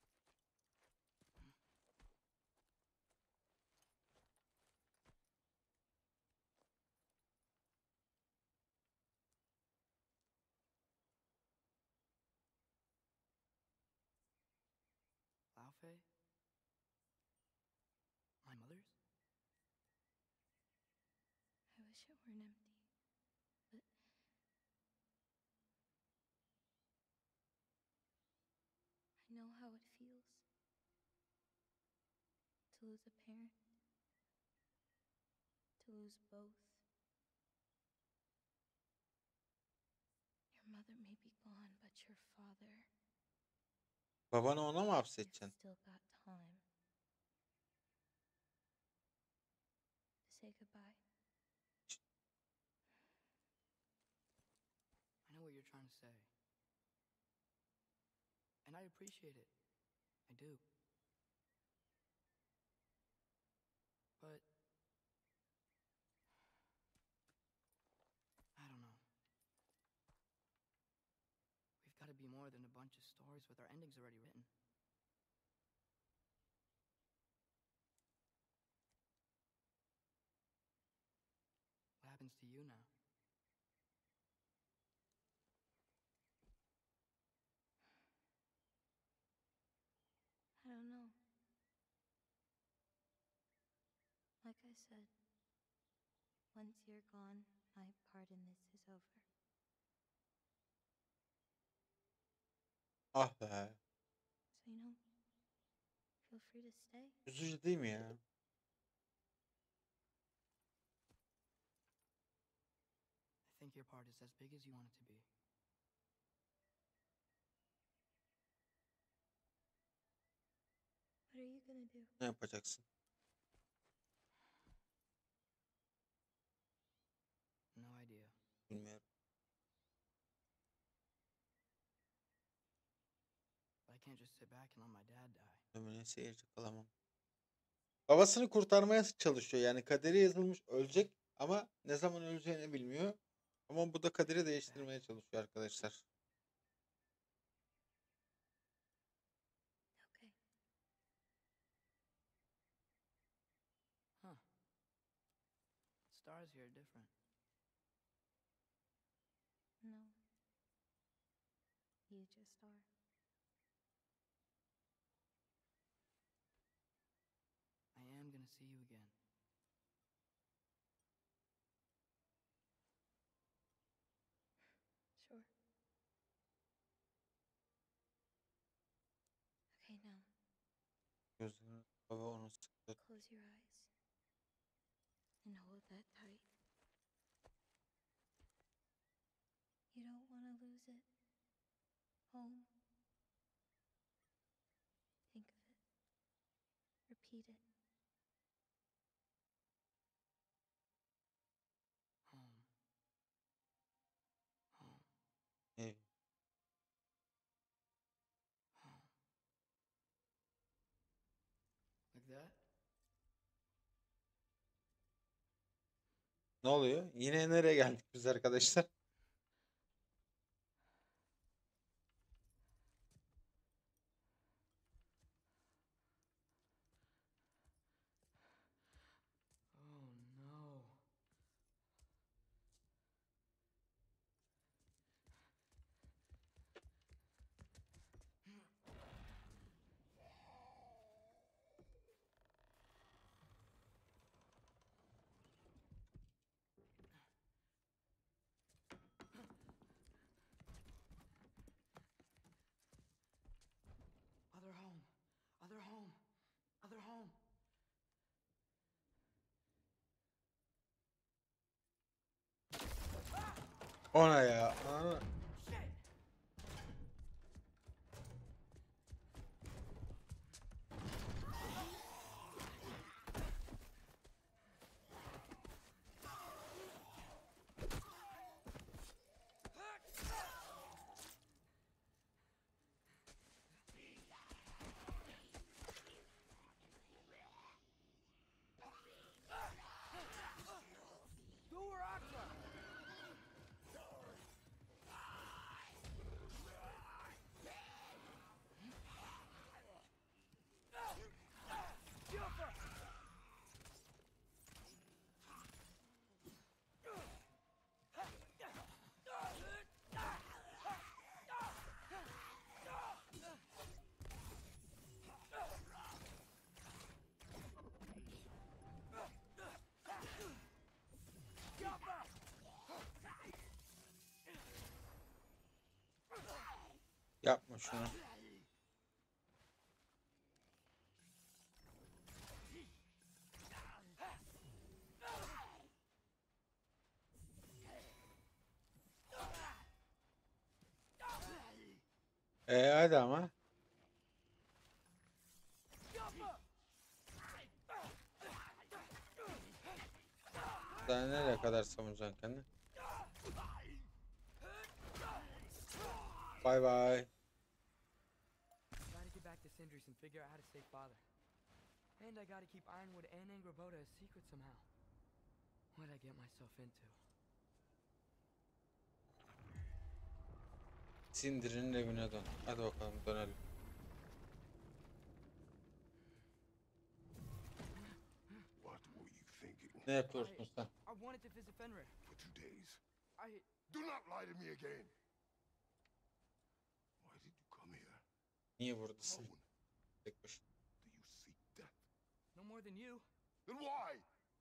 Lao Fei? My mother's? I wish it weren't empty, but I know how it feels to lose a parent, to lose both. Your mother may be gone, but your father, Babanı ona mı you've hapsedeceksin? still got time to say goodbye. I know what you're trying to say. And I appreciate it. I do. But I don't know. We've got to be more than a bunch of stories with our endings already written. What happens to you now? I don't know. Like I said, once you're gone, my part in this is over. Ah be. So, feel free to stay. Üzücü değil mi ya? I think your part is as big as you want it to be. What are you gonna gonna do? Ne yapacaksın? No idea. Bilmiyorum. But I can't just sit back and let my dad die. Ömrüne seyirci kalamam. Babasını kurtarmaya çalışıyor. Yani kaderi yazılmış ölecek ama ne zaman öleceğini bilmiyor. Ama bu da kaderi değiştirmeye çalışıyor arkadaşlar. Okay. Huh. Stars here are different. No. You just are. I am gonna see you again. Sure. Okay, now Gözlerini baba onu sıktı. close your eyes and hold that tight. You don't want to lose it. Home. Think of it. Repeat it. Home. Home. Ev. Home. Like that? Ne oluyor? Yine nereye geldik biz arkadaşlar? Oh no. Other home. Other home. Other home. Ona ya. Ana. Shit! Durakta! Yapma şunu. Hadi ama. Daha nereye kadar savunacaksın kendini? Bye bye. Gotta get back to Sindris and figure out how to save Father. And I gotta keep Ironwood and Angrboda a secret somehow. What'd I get myself into? Sindri'nin evine dön. Hadi bakalım dönelim. What were you thinking? Ne yapıyorsun sen? I wanted to visit Fenrir. For 2 days. I... Do not lie to me again. Why did you come here? Niye buradasın? Alone. Tek başına. Do you seek death? No more than you. Then why?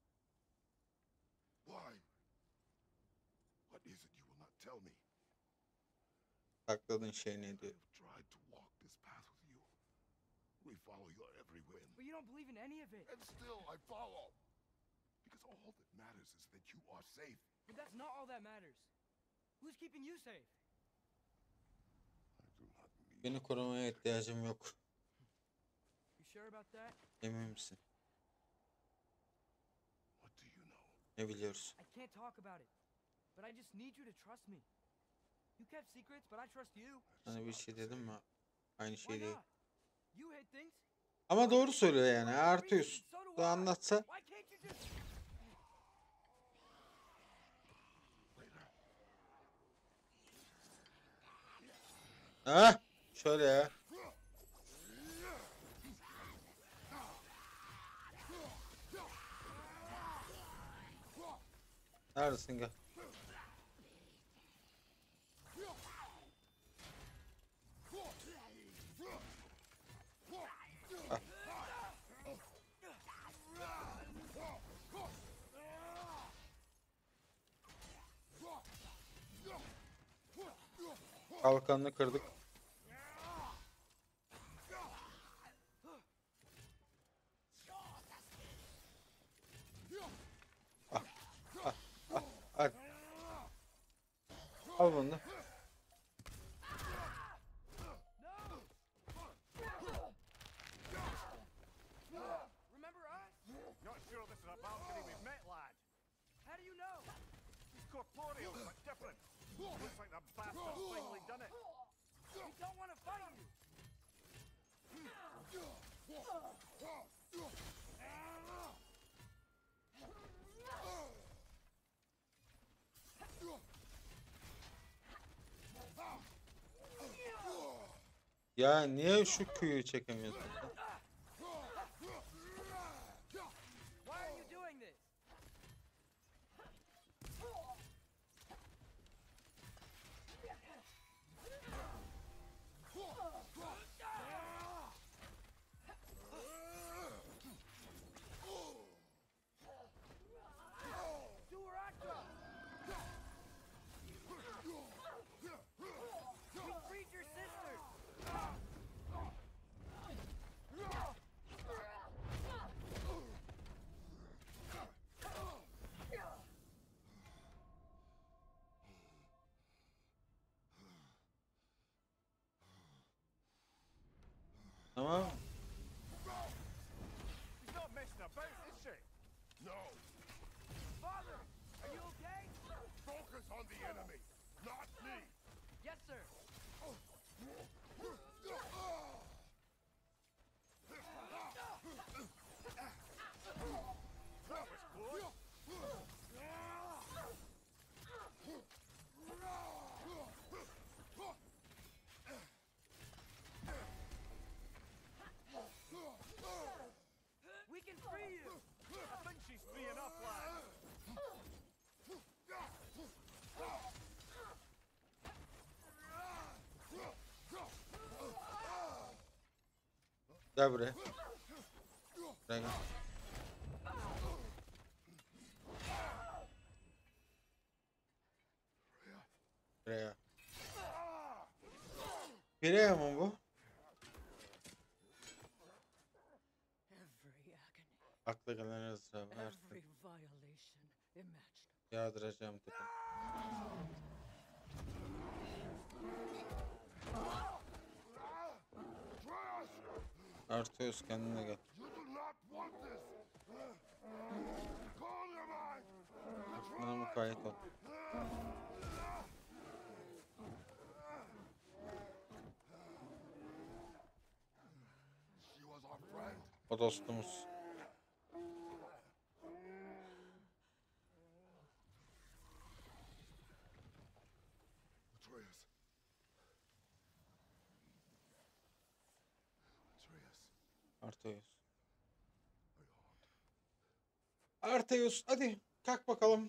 Why? What is it you will not tell me? Sakladığın şey ne diyor? I've tried to walk this path with you. We follow your every whim. But you don't believe in any of it. And still I follow. Because all that matters is that you are safe. But that's not all that matters. Who's keeping you safe? I do not need Beni korumaya ihtiyacım yok. You sure about that? Emin misin? What do you know? Ne biliyoruz? I can't talk about it, but I just need you to trust me. You kept secrets, but I trust you. Hani bir şey dedim mi? Aynı Why şey değil. not? You hid things. Ama doğru söylüyor yani. I have reasons, Arteus and so do da I. anlatsa. Why can't you just... Ha? Şöyle ya. Neredesin gel. Kalkanını kırdık. Hadi. Al bunu da. Remember us? Not sure this is a balcony we've met, lad. How do you know? He's corporeal, but different. Looks like the bastard's finally done it. We don't want to fight you. Ya niye şu köyü çekemiyorsun sen? Why are you doing this? Do where I come. We freed your sisters. Tamam. She's not messing about, is she? No! Father, are you okay? Focus on the enemy, not me! Yes, sir. That was close. We can free you. I think she's free enough, lad. Gel buraya. Buraya gel. Buraya. Buraya mı bu? Every agony, Akla gelen ızdırabı her every türlü violation imaginable. yağdıracağım dedim. Arteus kendine gel. You do not want this! Call your mind! Buna mukayyet ol. She was our friend. O dostumuz. Atreus. Atreus. Arteus. Are you hot? Arteus hadi kalk bakalım.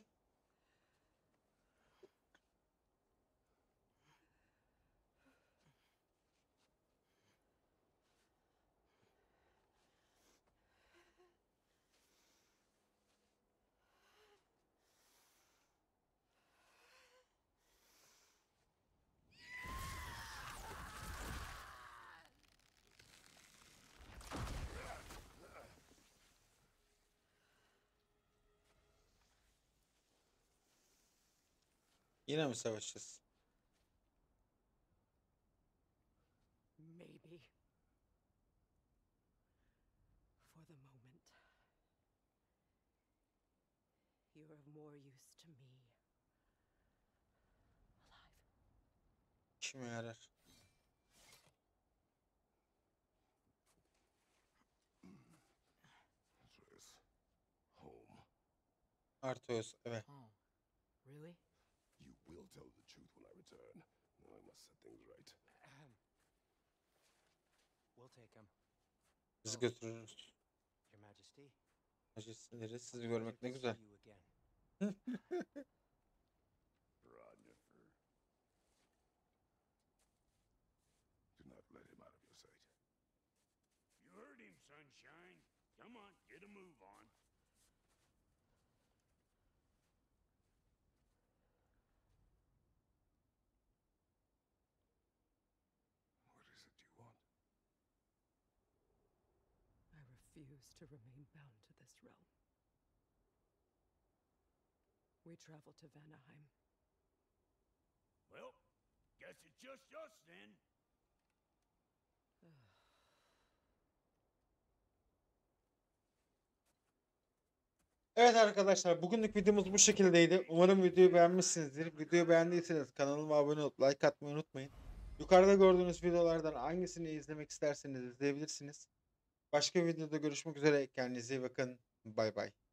Yine mi savaşacağız? Maybe. more use to me. Alive. İşime yarar. Atreus. Home. Arteos evet. Oh, really? You will tell the truth when I return. Now I must set things right. We'll take him. Bizi götürürüz. Your Majesty. Majesteleri sizi Pleasure görmek ne to güzel. see you again. Rodnifer. Do not let him out of your sight. You heard him, Sunshine. Come on, get a move on. What is it you want? I refuse to remain bound to this realm. We travel to Vanaheim. Well, guess it's just us then. Evet arkadaşlar, bugünlük videomuz bu şekildeydi. Umarım videoyu beğenmişsinizdir. Videoyu beğendiyseniz kanalıma abone olup like atmayı unutmayın. Yukarıda gördüğünüz videolardan hangisini izlemek isterseniz izleyebilirsiniz. Başka bir videoda görüşmek üzere. Kendinize iyi bakın. Bay bay.